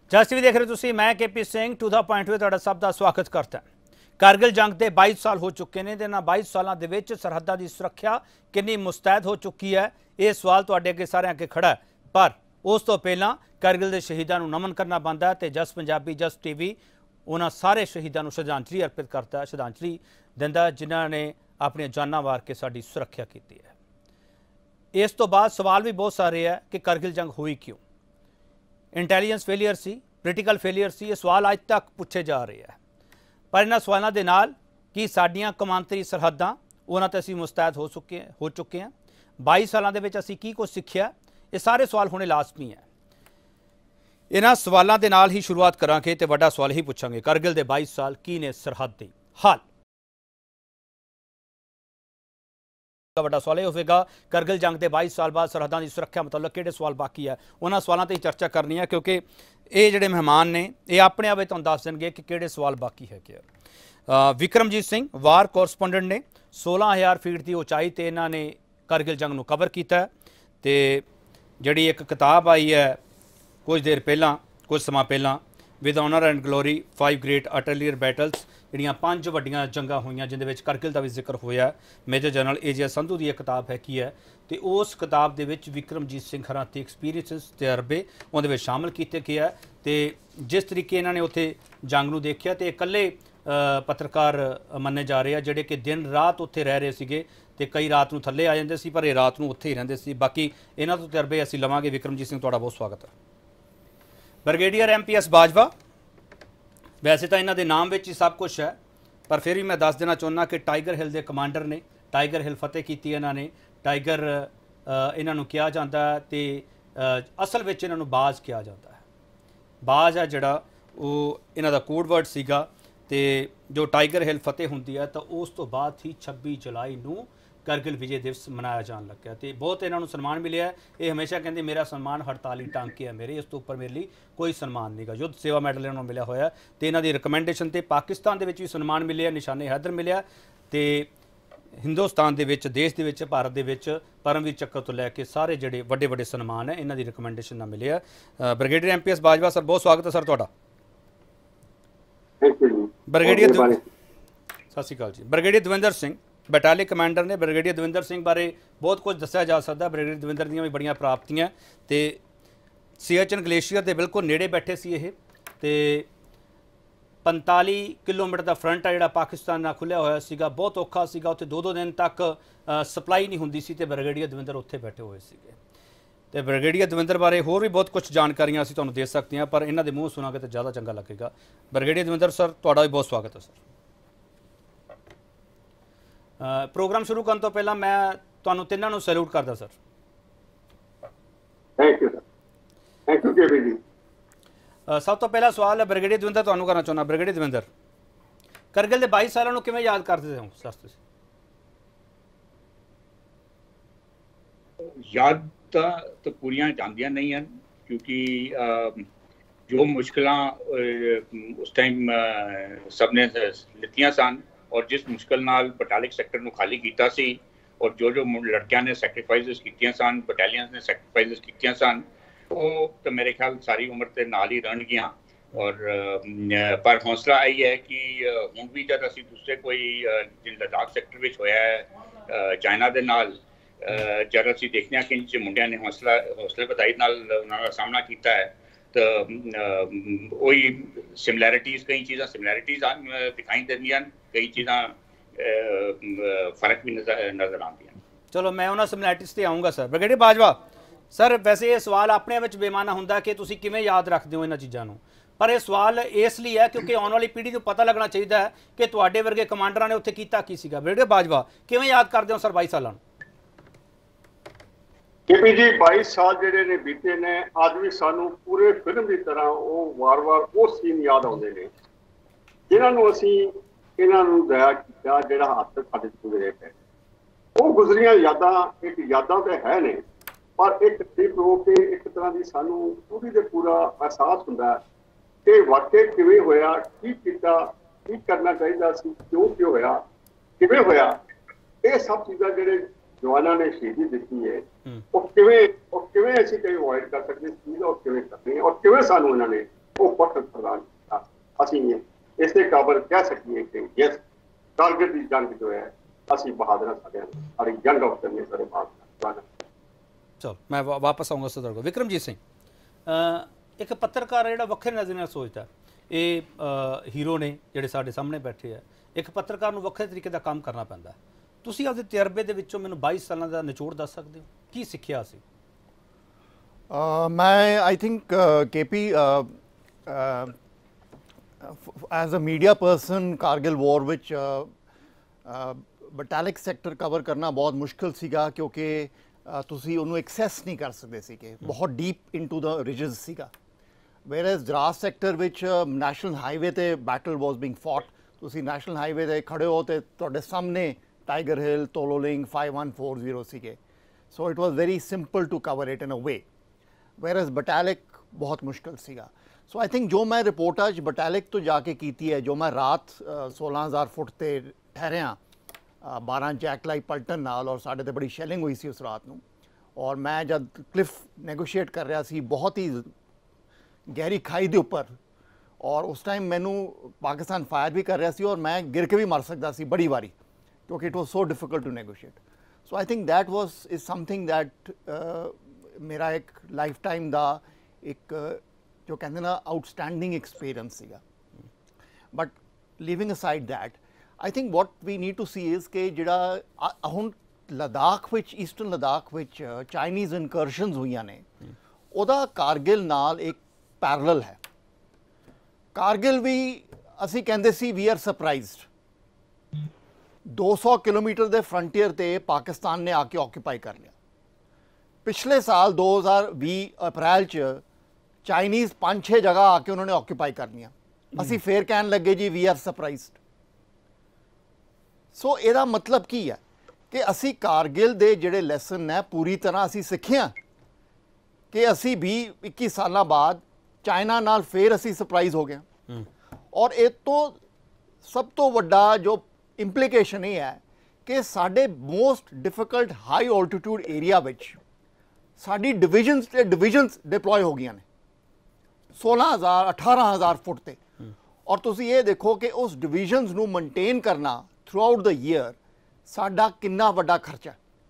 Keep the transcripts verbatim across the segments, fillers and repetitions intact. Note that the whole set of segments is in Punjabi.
ਜਸ ਟੀ ਵੀ ਦੇਖ ਰਹੇ ਤੁਸੀਂ, मैं K P Singh to the point ਵਿੱਚ ਤੁਹਾਡਾ ਸਭ ਦਾ ਸਵਾਗਤ ਕਰਦਾ। कारगिल जंग ਦੇ बाईस ਸਾਲ ਹੋ ਚੁੱਕੇ ਨੇ ਤੇ ਇਹਨਾਂ बाईस ਸਾਲਾਂ ਦੇ ਵਿੱਚ ਸਰਹੱਦਾਂ ਦੀ ਸੁਰੱਖਿਆ ਕਿੰਨੀ ਮੁਸਤੈਦ ਹੋ ਚੁੱਕੀ ਹੈ, ਇਹ ਸਵਾਲ ਤੁਹਾਡੇ ਅੱਗੇ ਸਾਰਿਆਂ ਅੱਗੇ ਖੜਾ ਹੈ। ਪਰ ਉਸ ਤੋਂ ਪਹਿਲਾਂ कारगिल ਦੇ ਸ਼ਹੀਦਾਂ ਨੂੰ ਨਮਨ ਕਰਨਾ ਬਣਦਾ ਹੈ ਤੇ ਜਸ ਪੰਜਾਬੀ ਜਸ ਟੀਵੀ ਉਹਨਾਂ ਸਾਰੇ ਸ਼ਹੀਦਾਂ ਨੂੰ ਸ਼ਰਧਾਂਜਲੀ ਅਰਪਿਤ ਕਰਦਾ ਹੈ, ਸ਼ਰਧਾਂਜਲੀ ਦਿੰਦਾ ਜਿਨ੍ਹਾਂ ਨੇ ਆਪਣੀਆਂ ਜਾਨਾਂ ਵਾਰ ਕੇ ਸਾਡੀ ਸੁਰੱਖਿਆ ਕੀਤੀ ਹੈ। ਇਸ ਤੋਂ ਬਾਅਦ ਸਵਾਲ ਵੀ ਬਹੁਤ ਸਾਰੇ ਹੈ ਕਿ कारगिल ਜੰਗ ਹੋਈ ਕਿਉਂ, इंटैलीजेंस फेलियर सी, पोलिटिकल फेलियर सी, ये सवाल अज तक पूछे जा रहे हैं। पर इन्होंने सवालों के नाल कि साडियां कमांतरी सरहदां उन्हां ते असीं मुस्तैद हो चुके हैं हो चुके हैं बाईस सालों के विच असीं की कुछ सीखिया, ये सारे सवाल होने लाजमी है। इन्हां सवालों के नाल ही शुरुआत करांगे तो वड्डा सवाल ही पूछांगे, कारगिल के बाईस साल की ने सरहद दे हाल। बड़ा सवाल यह होगा कारगिल जंग के बाईस साल बाद सरहदां की सुरक्षा मतलब किहड़े सवाल बाकी है, उन्होंने सवालों पर ही चर्चा करनी है क्योंकि ये जिहड़े मेहमान ने ये अपने आप तुहानूं दस देणगे कि किहड़े सवाल बाकी है। क्या विक्रमजीत सिंह वार कोरस्पोंडेंट ने सोलह हज़ार फीट की उचाई ते इन्होंने कारगिल जंग नूं कवर किया ते जिहड़ी एक किताब आई है कुछ देर पहला कुछ समा पहला with honour and glory five great artillery battles ਜਿਹੜੀਆਂ ਪੰਜ ਵੱਡੀਆਂ ਜੰਗਾਂ ਹੋਈਆਂ ਜਿੰਦੇ ਵਿੱਚ कारगिल ਦਾ ਵੀ ਜ਼ਿਕਰ ਹੋਇਆ। ਮੇਜਰ ਜਨਰਲ ਏ ਜੇ ਸੰਧੂ ਦੀ ਇਹ ਕਿਤਾਬ ਹੈ ਕੀ ਹੈ ਤੇ ਉਸ ਕਿਤਾਬ ਦੇ ਵਿੱਚ ਵਿਕਰਮਜੀਤ ਸਿੰਘ ਹਰਾਂ ਤੇ ਐਕਸਪੀਰੀਅੰਸ ਤਜਰਬੇ ਉਹਦੇ ਵਿੱਚ ਸ਼ਾਮਲ ਕੀਤੇ ਗਏ ਤੇ ਜਿਸ ਤਰੀਕੇ ਇਹਨਾਂ ਨੇ ਉੱਥੇ ਜੰਗ ਨੂੰ ਦੇਖਿਆ ਤੇ ਇਕੱਲੇ ਪੱਤਰਕਾਰ ਮੰਨੇ ਜਾ ਰਹੇ ਆ ਜਿਹੜੇ ਕਿ ਦਿਨ ਰਾਤ ਉੱਥੇ ਰਹਿ ਰਹੇ ਸੀਗੇ ਤੇ ਕਈ ਰਾਤ ਨੂੰ ਥੱਲੇ ਆ ਜਾਂਦੇ ਸੀ ਪਰ ਇਹ ਰਾਤ ਨੂੰ ਉੱਥੇ ਹੀ ਰਹਿੰਦੇ ਸੀ। ਬਾਕੀ ਇਹਨਾਂ ਤੋਂ ਤਜਰਬੇ ਅਸੀਂ ਲਵਾਂਗੇ। ਵਿਕਰਮਜੀਤ ਸਿੰਘ ਤੁਹਾਡਾ ਬਹੁਤ ਸਵਾਗਤ ਹੈ। Brigadier M P S Bajwa, वैसे तो इन्हों के नाम में ही सब कुछ है पर फिर भी मैं दस देना चाहुंदा कि टाइगर हिल के कमांडर ने टाइगर हिल फतेह की इन्होंने टाइगर इन्हों कहा जाता है तो असल में इन्हों बाज कहा जाता है। बाज है जोड़ा वो इन्हों का कोड वर्ड सीगा ते जो टाइगर हिल फतेह होंदी है तो उस तो बाद ही छब्बी जुलाई नूं कारगिल विजय दिवस मनाया जान लग्या तो बहुत इन्हों सन्मान मिले। ये हमेशा कहते मेरा सन्मान हड़ताली टांके है मेरे, इस तो उपर मेरे लिए कोई सन्मान नहीं गा। युद्ध सेवा मैडल इन्होंने मिला होया तो इन्हों की रिकमेंडेशन से पाकिस्तान के भी सन्मान मिले, निशाने हैदर मिले तो हिंदुस्तान के देश के भारत के परमवीर चक्र तो लैके सारे जोड़े वड्डे वड्डे सन्मान है इन्हों की रिकमेंडेशन ना मिले। Brigadier M P S Bajwa sir बहुत स्वागत है सर तुहाडा। ब्रिगेडियर सत श्री अकाल जी। Brigadier Davinder Singh battalion commander ने, ब्रिगेडियर दविंदर सिंह बारे बहुत कुछ दस्या जा सकता। ब्रिगेडियर दविंदर दी भी बड़ियां प्राप्तियां तो सियाचिन ग्लेशियर के बिल्कुल नेड़े बैठे सी ये तो पैंताली किलोमीटर का फ्रंट है जिहड़ा पाकिस्तान नाल खुलिया होया सीगा, बहुत औखा सीगा उत्थे दो दो दिन तक सप्लाई नहीं हुंदी सी ते ब्रिगेडियर दविंदर उत्थे बैठे हुए सीगे ते ब्रिगेडियर दविंदर बारे होर भी बहुत कुछ जानकारियां असीं तुहानूं दे सकते हैं पर इन्हां दे मूँह सुनांगे तो ज़्यादा चंगा लगेगा। ब्रिगेडियर दविंदर सर तुहाडा भी बहुत स्वागत है सर। प्रोग्राम शुरू करने तो पहला मैं तुहानूं तिन्हां नूं सैल्यूट करदा sir. Thank you sir. Thank you KP ji. सब तो पहला सवाल है ब्रिगेडियर दविंदर तुहानूं करना चाहुंदा। ब्रिगेडियर दविंदर कारगिल के बाईस सालों किवें याद करदे हो सर तुसीं? याद तो पूरियां जांदियां नहीं हैं क्योंकि जो मुश्किलां उस टाइम सबने लितियां सन और जिस मुश्किल नाल बटालिक सैक्टर नूं खाली कीता सी और जो जो लड़कियां ने सैक्रीफाइसिस कीतियां सन, बटालियन ने सैक्रीफाइसिस कीतियां सन, वो तो मेरे ख्याल सारी उम्र ते नाल ही रहणगियां। और पर हौसला आई है कि हुण भी जद असीं दूसरे कोई जिन लद्दाख सैक्टर विच होया है चाइना दे नाल जद असीं देखने कि इंच मुंडियां ने हौसला हौसले बधाई नाल उन्हां दा सामना कीता है तो वही सिमिलैरिटीज़ कई चीज़ां सिमिलैरिटीज़ दिखाई देंदियां, कई चीज़ां फर्क भी नजर नजर आती हैं। चलो मैं उन्होंने सिमिलैरिटीज़ से आऊँगा सर। ब्रिगेडियर बाजवा सर वैसे ये सवाल अपने आप बेमाना होंगे कि तुसीं किवें याद रखते हो इन्हां चीज़ों नूं, पर यह सवाल इसलिए है क्योंकि आने वाली पीढ़ी को पता लगना चाहिए है कि तुहाडे वर्गे कमांडर ने उत्थे कीता की सीगा। ब्रिगेडियर बाजवा किवें याद करते हो सर बाईस सालों? केपी जी बाईस साल जिहड़े ने बीते ने अज भी सानू पूरे फिल्म की तरह वो वार वार वो सीन याद आउंदे ने जिन्होंने असीं इन्हां नूं दया कीता जिहड़ा हत्थ साडे गुजरे पे वो गुजरियां यादां एक यादां तो है ने पर एक ट्रिप हो के एक तरह की सानू पूरी दे पूरा एहसास हुंदा कि वाकई किवें होया, की कीता, की करना चाहिए सी, क्यों क्यों होया, किवें होया, ये सब चीज़ां जिहड़े जवानों ने शहीदी दी है वो किवें और किवें असीं कई अवॉइड कर सकते चीज़ और किवें करनी और किवें सानू इन्होंने ਉਹ ਪੱਤਰ ਪ੍ਰਦਾਨ ਕੀਤਾ। ਅਸੀਂ ਇਸੇ ਕਾਬਲ ਕਹਿ ਸਕੀਏ ਕਿ ਯਸ ਕਾਰਗਿਲ ਦੀ ਜੰਗ ਜੋ ਹੈ ਅਸੀਂ ਬਹਾਦਰਾਂ ਸਾਡਿਆਂ ਨੇ ਸਾਡੀ ਜੰਗ ਅਫਸਰ ਨੇ ਸਾਡੇ ਬਾਅਦ। ਚਲੋ ਮੈਂ ਵਾ- ਵਾਪਸ ਆਉਂਗਾ ਸਦਰ ਕੋਲ। ਵਿਕਰਮਜੀਤ ਸਿੰਘ, ਅ, ਇੱਕ ਪੱਤਰਕਾਰ ਜਿਹੜਾ ਵੱਖਰੇ ਨਜ਼ਰ ਨਾਲ ਸੋਚਦਾ, ਇਹ ਅ, ਹੀਰੋ ਨੇ ਜਿਹੜੇ ਸਾਡੇ ਸਾਹਮਣੇ ਬੈਠੇ ਆ, ਇੱਕ ਪੱਤਰਕਾਰ ਨੂੰ ਵੱਖਰੇ ਤਰੀਕੇ ਦਾ ਕੰਮ ਕਰਨਾ ਪੈਂਦਾ। ਤੁਸੀਂ ਆਪਦੇ ਤਜਰਬੇ ਦੇ ਵਿੱਚੋਂ ਮੈਨੂੰ ਬਾਈ ਸਾਲਾਂ ਦਾ ਨਿਚੋੜ ਦੱਸ ਸਕਦੇ ਹੋ, ਕੀ ਸਿੱਖਿਆ ਸੀ? Uh, मैं I think K P as a media person Kargil war विच ਬਟਾਲਿਕ ਸੈਕਟਰ ਕਵਰ ਕਰਨਾ ਬਹੁਤ ਮੁਸ਼ਕਿਲ ਸੀਗਾ ਕਿਉਂਕਿ uh, ਤੁਸੀਂ ਉਹਨੂੰ ਐਕਸੈਸ ਨਹੀਂ ਕਰ ਸਕਦੇ ਸੀਗੇ, ਬਹੁਤ ਡੀਪ ਇਨਟੂ ਦ ਰਿਜਸ ਸੀਗਾ। ਵੇਅਰਐਜ਼ ਦਰਾਸ ਸੈਕਟਰ ਵਿੱਚ ਨੈਸ਼ਨਲ ਹਾਈਵੇ ਤੇ ਬੈਟਲ ਵਾਸ ਬੀਇੰਗ ਫੌਟ। ਤੁਸੀਂ ਨੈਸ਼ਨਲ ਹਾਈਵੇ ਤੇ ਖੜੇ ਹੋ ਤੇ ਤੁਹਾਡੇ ਸਾਹਮਣੇ Tiger Hill, Tololing, five one four zero ਸੀਗੇ। So it was very simple to cover it in a way. Whereas Batalik ਬਹੁਤ ਮੁਸ਼ਕਿਲ ਸੀਗਾ। ਸੋ ਆਈ ਥਿੰਕ ਜੋ ਮੈਂ ਰਿਪੋਰਟ ਅੱਜ ਬਟਾਲਿਕ ਤੋਂ ਜਾ ਕੇ ਕੀਤੀ ਹੈ, ਜੋ ਮੈਂ ਰਾਤ सोलह हज़ार ਫੁੱਟ ਤੇ ਠਹਿਰਿਆ बारह ਜੈਕ ਲਾਈ ਪਲਟਨ ਨਾਲ, ਔਰ ਸਾਡੇ ਤੇ ਬੜੀ ਸ਼ੈਲਿੰਗ ਹੋਈ ਸੀ ਉਸ ਰਾਤ ਨੂੰ। ਔਰ ਮੈਂ ਜਦ ਕਲਿਫ ਨੈਗੋਸ਼ੀਏਟ ਕਰ ਰਿਹਾ ਸੀ ਬਹੁਤ ਹੀ ਗਹਿਰੀ ਖਾਈ ਦੇ ਉੱਪਰ, ਔਰ ਉਸ ਟਾਈਮ ਮੈਨੂੰ ਪਾਕਿਸਤਾਨ ਫਾਇਰ ਵੀ ਕਰ ਰਿਹਾ ਸੀ ਔਰ ਮੈਂ ਗਿਰ ਕੇ ਵੀ ਮਰ ਸਕਦਾ ਸੀ ਬੜੀ ਵਾਰੀ, ਕਿਉਂਕਿ it was so difficult to negotiate. So I think that was is something that ਮੇਰਾ ਇੱਕ ਲਾਈਫ ਟਾਈਮ ਦਾ ਇੱਕ ਜੋ ਕਹਿੰਦੇ ਨਾ ਆਊਟਸਟੈਂਡਿੰਗ ਐਕਸਪੀਰੀਅੰਸ ਸੀਗਾ। But leaving aside that, I think what we need to see is ਕਿ ਜਿਹੜਾ ਹੁਣ ਲਦਾਖ ਵਿੱਚ, ਈਸਟਰਨ ਲਦਾਖ ਵਿੱਚ ਚਾਈਨੀਜ਼ ਇਨਕਰਸ਼ਨਸ ਹੋਈਆਂ ਨੇ, ਉਹਦਾ ਕਾਰਗਿਲ ਨਾਲ ਇੱਕ ਪੈਰਲਲ ਹੈ। ਕਾਰਗਿਲ ਵੀ ਅਸੀਂ ਕਹਿੰਦੇ ਸੀ ਵੀ ਆਰ ਸਰਪ੍ਰਾਈਜ਼ਡ, दो सौ किलोमीटर ਦੇ ਫਰੰਟੀਅਰ ਤੇ ਪਾਕਿਸਤਾਨ ਨੇ ਆ ਕੇ ਆਕੂਪਾਈ ਕਰ ਲਿਆ। ਪਿਛਲੇ ਸਾਲ दो हज़ार बीस ਅਪ੍ਰੈਲ ਚ ਚਾਈਨੀਜ਼ ਪੰਜ ਛੇ ਜਗ੍ਹਾ ਆ ਕੇ ਉਹਨਾਂ ਨੇ ਆਕੂਪਾਈ ਕਰਨੀਆਂ, ਅਸੀਂ ਫੇਰ ਕਹਿਣ ਲੱਗੇ ਜੀ ਵੀ ਆਰ ਸਰਪ੍ਰਾਈਜ਼ਡ। ਸੋ ਇਹਦਾ ਮਤਲਬ ਕੀ ਹੈ ਕਿ ਅਸੀਂ ਕਾਰਗਿਲ ਦੇ ਜਿਹੜੇ ਲੈਸਨ ਨੇ ਪੂਰੀ ਤਰ੍ਹਾਂ ਅਸੀਂ ਸਿੱਖਿਆ ਕਿ ਅਸੀਂ ਵੀਹ ਇੱਕੀ ਸਾਲਾਂ ਬਾਅਦ ਚਾਈਨਾ ਨਾਲ ਫੇਰ ਅਸੀਂ ਸਰਪ੍ਰਾਈਜ਼ ਹੋ ਗਏ। ਔਰ ਇਹ ਤੋਂ ਸਭ ਤੋਂ ਵੱਡਾ ਜੋ ਇੰਪਲੀਕੇਸ਼ਨ ਇਹ ਹੈ ਕਿ ਸਾਡੇ most difficult high altitude area ਵਿੱਚ ਸਾਡੀ ਡਿਵੀਜ਼ਨਸ ਤੇ ਡਿਵੀਜ਼ਨਸ ਡਿਪਲੋਏ ਹੋ ਗਈਆਂ ਨੇ सोलह हज़ार अठारह हज़ार फुट ਤੇ। ਔਰ ਤੁਸੀਂ ਇਹ ਦੇਖੋ ਕਿ ਉਸ ਡਿਵੀਜ਼ਨਸ ਨੂੰ ਮੇਨਟੇਨ ਕਰਨਾ ਥਰੂ ਆਊਟ ਦ ਈਅਰ ਸਾਡਾ ਕਿੰਨਾ ਵੱਡਾ ਖਰਚਾ,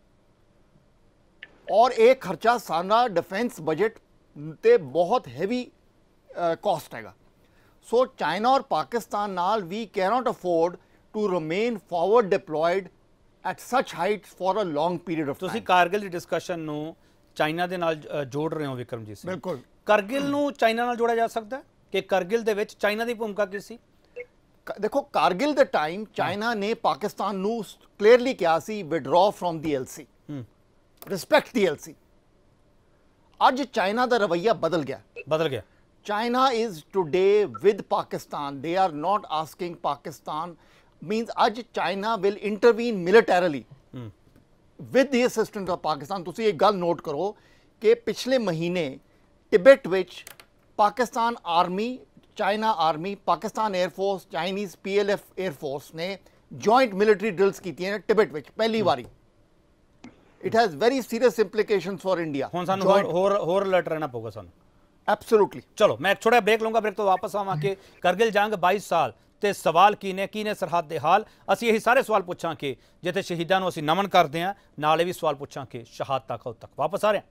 ਔਰ ਇਹ ਖਰਚਾ ਸਾਡਾ ਡਿਫੈਂਸ ਬਜਟ ਤੇ ਬਹੁਤ ਹੈਵੀ ਕਾਸਟ ਹੈਗਾ। ਸੋ ਚਾਈਨਾ ਔਰ ਪਾਕਿਸਤਾਨ ਨਾਲ ਵੀ cannot afford to remain forward deployed at such heights for a long period of time। ਤੁਸੀਂ ਕਾਰਗਿਲ ਦੀ ਡਿਸਕਸ਼ਨ ਨੂੰ ਚਾਈਨਾ ਦੇ ਨਾਲ ਅ, ਜੋੜ ਰਹੇ ਹੋ ਵਿਕਰਮਜੀਤ ਸਿੰਘ। ਬਿਲਕੁਲ। ਕਾਰਗਿਲ ਨੂੰ ਚਾਈਨਾ ਨਾਲ ਜੋੜਿਆ ਜਾ ਸਕਦਾ ਹੈ ਕਿ ਕਾਰਗਿਲ ਦੇ ਵਿੱਚ ਚਾਈਨਾ ਦੀ ਭੂਮਿਕਾ ਕੀ ਸੀ? ਦੇਖੋ ਕਾਰਗਿਲ ਦੇ ਟਾਈਮ ਚਾਈਨਾ ਨੇ ਪਾਕਿਸਤਾਨ ਨੂੰ ਕਲੀਅਰਲੀ ਕਿਹਾ ਸੀ withdraw from the LC, respect the LC. ਅੱਜ ਚਾਈਨਾ ਦਾ ਰਵੱਈਆ ਬਦਲ ਗਿਆ ਬਦਲ ਗਿਆ China is today with Pakistan. They are not asking Pakistan, means ਅੱਜ China will intervene militarily hmm. with the assistance of Pakistan। ਤੁਸੀਂ ਇੱਕ ਗੱਲ ਨੋਟ ਕਰੋ ਕਿ ਪਿਛਲੇ ਮਹੀਨੇ ਟਿਬੇਟ ਵਿੱਚ Pakistan army, China army, Pakistan air force, Chinese P L F air force ਨੇ ਜੁਆਇੰਟ ਮਿਲਟਰੀ ਡਰਿਲਸ ਕੀਤੀਆਂ ਨੇ ਟਿਬੇਟ ਵਿੱਚ ਪਹਿਲੀ ਵਾਰੀ। It has very serious implications for India. ਹੁਣ ਸਾਨੂੰ ਹੋਰ ਹੋਰ ਹੋਰ ਅਲਰਟ ਰਹਿਣਾ ਪਊਗਾ ਸਾਨੂੰ। ਐਬਸੋਲੂਟਲੀ। ਚਲੋ ਮੈਂ ਇੱਕ ਛੋਟਾ ਬ੍ਰੇਕ ਲਵਾਂਗਾ, ਬ੍ਰੇਕ ਤੋਂ ਵਾਪਸ ਆਵਾਂਗੇ। ਕਰਗਿਲ ਜੰਗ बाईस ਸਾਲ ਤੇ ਸਵਾਲ ਕੀ ਨੇ, ਕੀ ਨੇ ਸਰਹੱਦ ਦੇ ਹਾਲ। ਅਸੀਂ ਇਹੀ ਸਾਰੇ ਸਵਾਲ ਪੁੱਛਾਂਗੇ ਜਿੱਥੇ ਸ਼ਹੀਦਾਂ ਨੂੰ ਅਸੀਂ ਨਮਨ ਕਰਦੇ ਹਾਂ, ਨਾਲ ਇਹ ਵੀ ਸਵਾਲ ਪੁੱਛਾਂਗੇ ਸ਼ਹਾਦਤਾਂ ਕਦੋਂ ਤੱਕ। ਵਾਪਸ ਆ ਰਹੇ ਹਾਂ।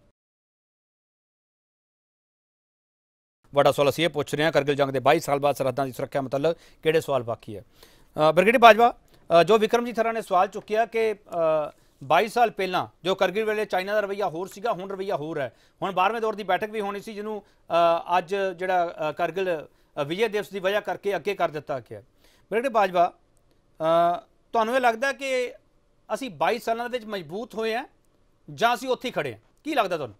ਵੱਡਾ ਸਵਾਲ ਅਸੀਂ ਇਹ ਪੁੱਛ ਰਹੇ ਹਾਂ, ਕਰਗਿਲ ਜੰਗ ਦੇ बाईस ਸਾਲ ਬਾਅਦ ਸਰਹੱਦਾਂ ਦੀ ਸੁਰੱਖਿਆ ਮੁਤੱਲਕ ਕਿਹੜੇ ਸਵਾਲ ਬਾਕੀ ਹੈ। ਬ੍ਰਿਗੇਡੀਅਰ ਬਾਜਵਾ, ਜੋ ਵਿਕਰਮਜੀਤ ਹਰਾਂ ਨੇ ਸਵਾਲ ਚੁੱਕਿਆ ਕਿ बाईस ਸਾਲ ਪਹਿਲਾਂ ਜੋ ਕਰਗਿਲ ਵੇਲੇ ਚਾਈਨਾ ਦਾ ਰਵੱਈਆ ਹੋਰ ਸੀਗਾ, ਹੁਣ ਰਵੱਈਆ ਹੋਰ ਹੈ। ਹੁਣ ਬਾਰ੍ਹਵੇਂ ਦੌਰ ਦੀ ਬੈਠਕ ਵੀ ਹੋਣੀ ਸੀ ਜਿਹਨੂੰ ਅੱਜ ਜਿਹੜਾ ਕਰਗਿਲ ਵਿਜੇ ਦਿਵਸ ਦੀ ਵਜ੍ਹਾ ਕਰਕੇ ਅੱਗੇ ਕਰ ਦਿੱਤਾ ਗਿਆ। ਬ੍ਰਿਗੇਡੀਅਰ ਬਾਜਵਾ, ਤੁਹਾਨੂੰ ਇਹ ਲੱਗਦਾ ਕਿ ਅਸੀਂ बाईस ਸਾਲਾਂ ਦੇ ਵਿੱਚ ਮਜ਼ਬੂਤ ਹੋਏ ਹਾਂ ਜਾਂ ਅਸੀਂ ਉੱਥੇ ਹੀ ਖੜੇ ਹਾਂ? ਕੀ ਲੱਗਦਾ ਤੁਹਾਨੂੰ?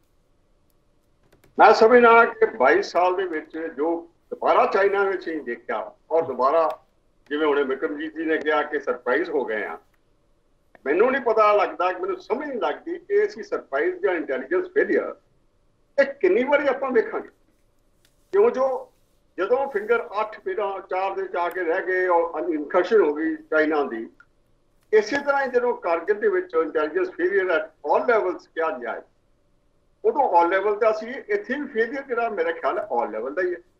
ਮੈਂ ਸਮਝਦਾ ਕਿ बाईस ਸਾਲ ਦੇ ਵਿੱਚ ਜੋ ਦੁਬਾਰਾ ਚਾਈਨਾ ਵਿੱਚ ਹੀ ਦੇਖਿਆ, ਔਰ ਦੁਬਾਰਾ ਜਿਵੇਂ ਹੁਣੇ ਵਿਕਰਮਜੀਤ ਜੀ ਨੇ ਕਿਹਾ ਕਿ ਸਰਪ੍ਰਾਈਜ਼ ਹੋ ਗਏ ਆ, ਮੈਨੂੰ ਨਹੀਂ ਪਤਾ ਲੱਗਦਾ, ਮੈਨੂੰ ਸਮਝ ਨਹੀਂ ਲੱਗਦੀ ਕਿ ਅਸੀਂ ਸਰਪ੍ਰਾਈਜ਼ ਜਾਂ ਇੰਟੈਲੀਜੈਂਸ ਫੇਲੀਅਰ ਇਹ ਕਿੰਨੀ ਵਾਰੀ ਆਪਾਂ ਵੇਖਾਂਗੇ। ਕਿਉਂ ਜੋ ਜਦੋਂ ਫਿੰਗਰ ਅੱਠ ਪਹਿਲਾਂ ਚਾਰ ਦੇ ਜਾ ਕੇ ਰਹਿ ਗਏ ਔਰ ਇਨਕਰਸ਼ਨ ਹੋ ਗਈ ਚਾਈਨਾ ਦੀ, ਇਸੇ ਤਰ੍ਹਾਂ ਹੀ ਜਦੋਂ ਕਾਰਗਿਲ ਦੇ ਵਿੱਚ intelligence failure at all levels ਕਿਹਾ ਜਾਏ, ਉਦੋਂ ਆਲ ਲੈਵਲ ਦਾ ਸੀ। ਇੱਥੇ ਵੀ ਫੇਲੀਅਰ ਜਿਹੜਾ ਮੇਰਾ ਖਿਆਲ ਹੈ ਆਲ ਲੈਵਲ ਦਾ ਹੀ ਹੈ।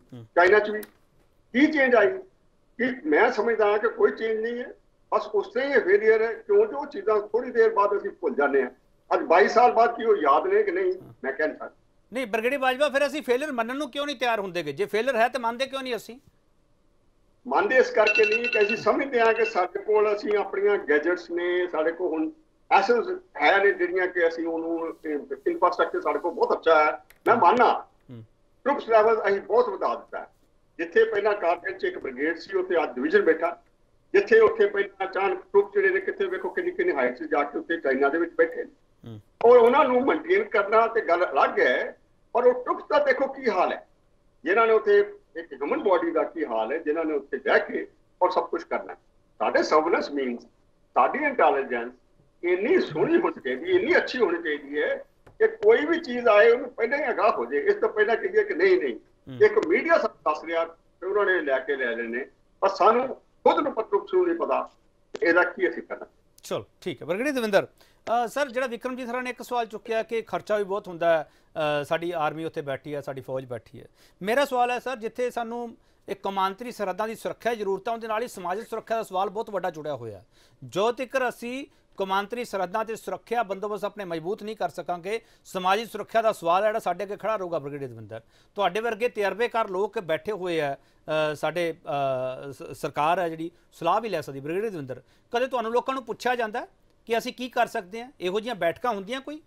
ਚਾਈਨਾ 'ਚ ਵੀ ਕੀ ਚੇਂਜ ਆਈ ਕਿ ਮੈਂ ਸਮਝਦਾ ਹਾਂ ਕਿ ਕੋਈ ਚੇਂਜ ਨਹੀਂ ਹੈ, ਬਸ ਉਸ ਤਰ੍ਹਾਂ ਹੀ ਫੇਲੀਅਰ ਹੈ, ਕਿਉਂ ਜੋ ਚੀਜ਼ਾਂ ਥੋੜੀ ਦੇਰ ਬਾਅਦ ਅਸੀਂ ਭੁੱਲ ਜਾਂਦੇ ਹਾਂ। ਅੱਜ ਬਾਈ ਸਾਲ ਬਾਅਦ ਕੀ ਉਹ ਯਾਦ ਨੇ ਕਿ ਨਹੀਂ, ਮੈਂ ਕਹਿ ਨਹੀਂ ਸਕਦਾ। ਨਹੀਂ ਬ੍ਰਿਗੇਡੀਅਰ ਬਾਜਵਾ, ਫਿਰ ਅਸੀਂ ਫੇਲਰ ਮੰਨਣ ਨੂੰ ਕਿਉਂ ਨਹੀਂ ਤਿਆਰ ਹੁੰਦੇਗੇ? ਜੇ ਫੇਲਰ ਹੈ ਤਾਂ ਮੰਨਦੇ ਕਿਉਂ ਨਹੀਂ ਅਸੀਂ? ਮੰਨਦੇ ਇਸ ਕਰਕੇ ਨਹੀਂ ਕਿ ਅਸੀਂ ਸਮਝਦੇ ਹਾਂ ਕਿ ਸਾਡੇ ਕੋਲ ਅਸੀਂ ਆਪਣੀਆਂ ਗੈਜਟਸ ਨੇ, ਸਾਡੇ ਕੋਲ ਹੁਣ ਐਸੈਸ ਹੈ ਨੇ ਜਿਹੜੀਆਂ ਕਿ ਅਸੀਂ ਉਹਨੂੰ ਇਨਫਰਾਸਟ੍ਰਕਚਰ ਸਾਡੇ ਕੋਲ ਬਹੁਤ ਅੱਛਾ ਹੈ। ਮੈਂ ਮੰਨਦਾ ਟਰੂਪਸ ਲੈਵਲ ਅਸੀਂ ਬਹੁਤ ਵਧਾ ਦਿੱਤਾ ਹੈ। ਜਿੱਥੇ ਪਹਿਲਾਂ ਕਾਰਗਿਲ 'ਚ ਇੱਕ ਬ੍ਰਿਗੇਡ ਸੀ, ਉੱਥੇ ਅੱਜ ਡਿਵੀਜ਼ਨ ਬੈਠਾ। ਜਿੱਥੇ ਉੱਥੇ ਪਹਿਲਾਂ ਅਚਾਨਕ ਟਰੂਪ ਜਿਹੜੇ ਨੇ ਕਿੱਥੇ ਵੇਖੋ ਕਿੰਨੀ ਕਿੰਨੀ ਹਾਈਟ 'ਚ ਜਾ ਕੇ ਉੱਥੇ ਚਾਈਨਾ ਦੇ ਵਿੱਚ ਬੈਠੇ ਨੇ, ਔਰ ਉਹਨਾਂ ਨੂੰ ਮੇਨਟੇਨ ਕਰਨਾ ਤੇ ਗੱਲ ਅਲੱਗ ਹੈ। ਪਰ ਉਹ ਟਰੂਪਸ ਦਾ ਦੇਖੋ ਕੀ ਹਾਲ ਹੈ, ਜਿਨ੍ਹਾਂ ਨੇ ਉੱਥੇ ਇੱਕ ਹਿਊਮਨ ਬੋਡੀ ਦਾ ਕੀ ਹਾਲ ਹੈ, ਜਿਨ੍ਹਾਂ ਨੇ ਉੱਥੇ ਬਹਿ ਕੇ ਔਰ ਸਭ ਕੁਝ ਕਰਨਾ। ਸਾਡੇ ਸਰਵੇਲੈਂਸ ਮੀਨਸ ਸਾਡੀ ਇੰਟੈਲੀਜੈਂਸ ਇੰਨੀ ਸੋਹਣੀ ਹੋਣੀ ਚਾਹੀਦੀ, ਇੰਨੀ ਅੱਛੀ ਹੋਣੀ ਚਾਹੀਦੀ ਹੈ ਕਿ ਕੋਈ ਵੀ ਚੀਜ਼ ਆਏ ਉਹਨੂੰ ਪਹਿਲਾਂ ਹੀ ਅਗਾਹ ਹੋ ਜਾਏ। ਇਸ ਤੋਂ ਪਹਿਲਾਂ ਕਹੀਏ ਕਿ ਨਹੀਂ ਨਹੀਂ ਇੱਕ ਮੀਡੀਆ ਸਾਨੂੰ ਦੱਸ ਰਿਹਾ ਤੇ ਉਹਨਾਂ ਨੇ ਲੈ ਕੇ ਲੈ ਲੈਣੇ, ਪਰ ਸਾਨੂੰ ਖੁਦ ਨੂੰ ਟਰੂਪਸ ਨੂੰ ਨਹੀਂ ਪਤਾ ਇਹਦਾ ਕੀ ਅਸੀਂ ਕਰਨਾ। ਚਲੋ ਠੀਕ ਹੈ। ਬ੍ਰਿਗੇਡੀਅਰ ਦਵਿੰਦਰ ਸਰ, ਜਿਹੜਾ ਵਿਕਰਮਜੀਤ ਹਰਾਂ ਨੇ ਇੱਕ ਸਵਾਲ ਚੁੱਕਿਆ ਕਿ ਖਰਚਾ ਵੀ ਬਹੁਤ ਹੁੰਦਾ ਹੈ, ਸਾਡੀ ਆਰਮੀ ਉੱਥੇ ਬੈਠੀ ਹੈ, ਸਾਡੀ ਫੌਜ ਬੈਠੀ ਹੈ। ਮੇਰਾ ਸਵਾਲ ਹੈ ਸਰ, ਜਿੱਥੇ ਸਾਨੂੰ ਇੱਕ ਕੌਮਾਂਤਰੀ ਸਰਹੱਦਾਂ ਦੀ ਸੁਰੱਖਿਆ ਦੀ ਜ਼ਰੂਰਤ ਹੈ, ਉਹਦੇ ਨਾਲ ਹੀ ਸਮਾਜਿਕ ਸੁਰੱਖਿਆ ਦਾ ਸਵਾਲ ਬਹੁਤ ਵੱਡਾ ਜੁੜਿਆ ਹੋਇਆ। ਜੋ ਤੱਕ ਅਸੀਂ ਕੌਮਾਂਤਰੀ ਸਰਹੱਦਾਂ ਤੇ ਸੁਰੱਖਿਆ ਬੰਦੋਬਸਤ ਆਪਣੇ ਮਜ਼ਬੂਤ ਨਹੀਂ ਕਰ ਸਕਾਂਗੇ, ਸਮਾਜਿਕ ਸੁਰੱਖਿਆ ਦਾ ਸਵਾਲ ਜਿਹੜਾ ਸਾਡੇ ਅੱਗੇ ਖੜਾ ਰਹੂਗਾ। ਬ੍ਰਿਗੇਡੀਅਰ ਦਵਿੰਦਰ, ਤੁਹਾਡੇ ਵਰਗੇ ਤਜਰਬੇਕਾਰ ਲੋਕ ਬੈਠੇ ਹੋਏ ਆ, ਸਾਡੇ ਸਰਕਾਰ ਹੈ ਜਿਹੜੀ ਸਲਾਹ ਵੀ ਲੈ ਸਕਦੀ। ਬ੍ਰਿਗੇਡੀਅਰ ਦਵਿੰਦਰ, ਕਦੇ ਤੁਹਾਨੂੰ ਲੋਕਾਂ ਨੂੰ ਪੁੱਛਿਆ ਜਾਂਦਾ ਕਿ ਅਸੀਂ ਕੀ ਕਰ ਸਕਦੇ ਹਾਂ? ਇਹੋ ਜਿਹੀਆਂ ਬੈਠਕਾਂ ਹੁੰਦੀਆਂ ਕੋਈ?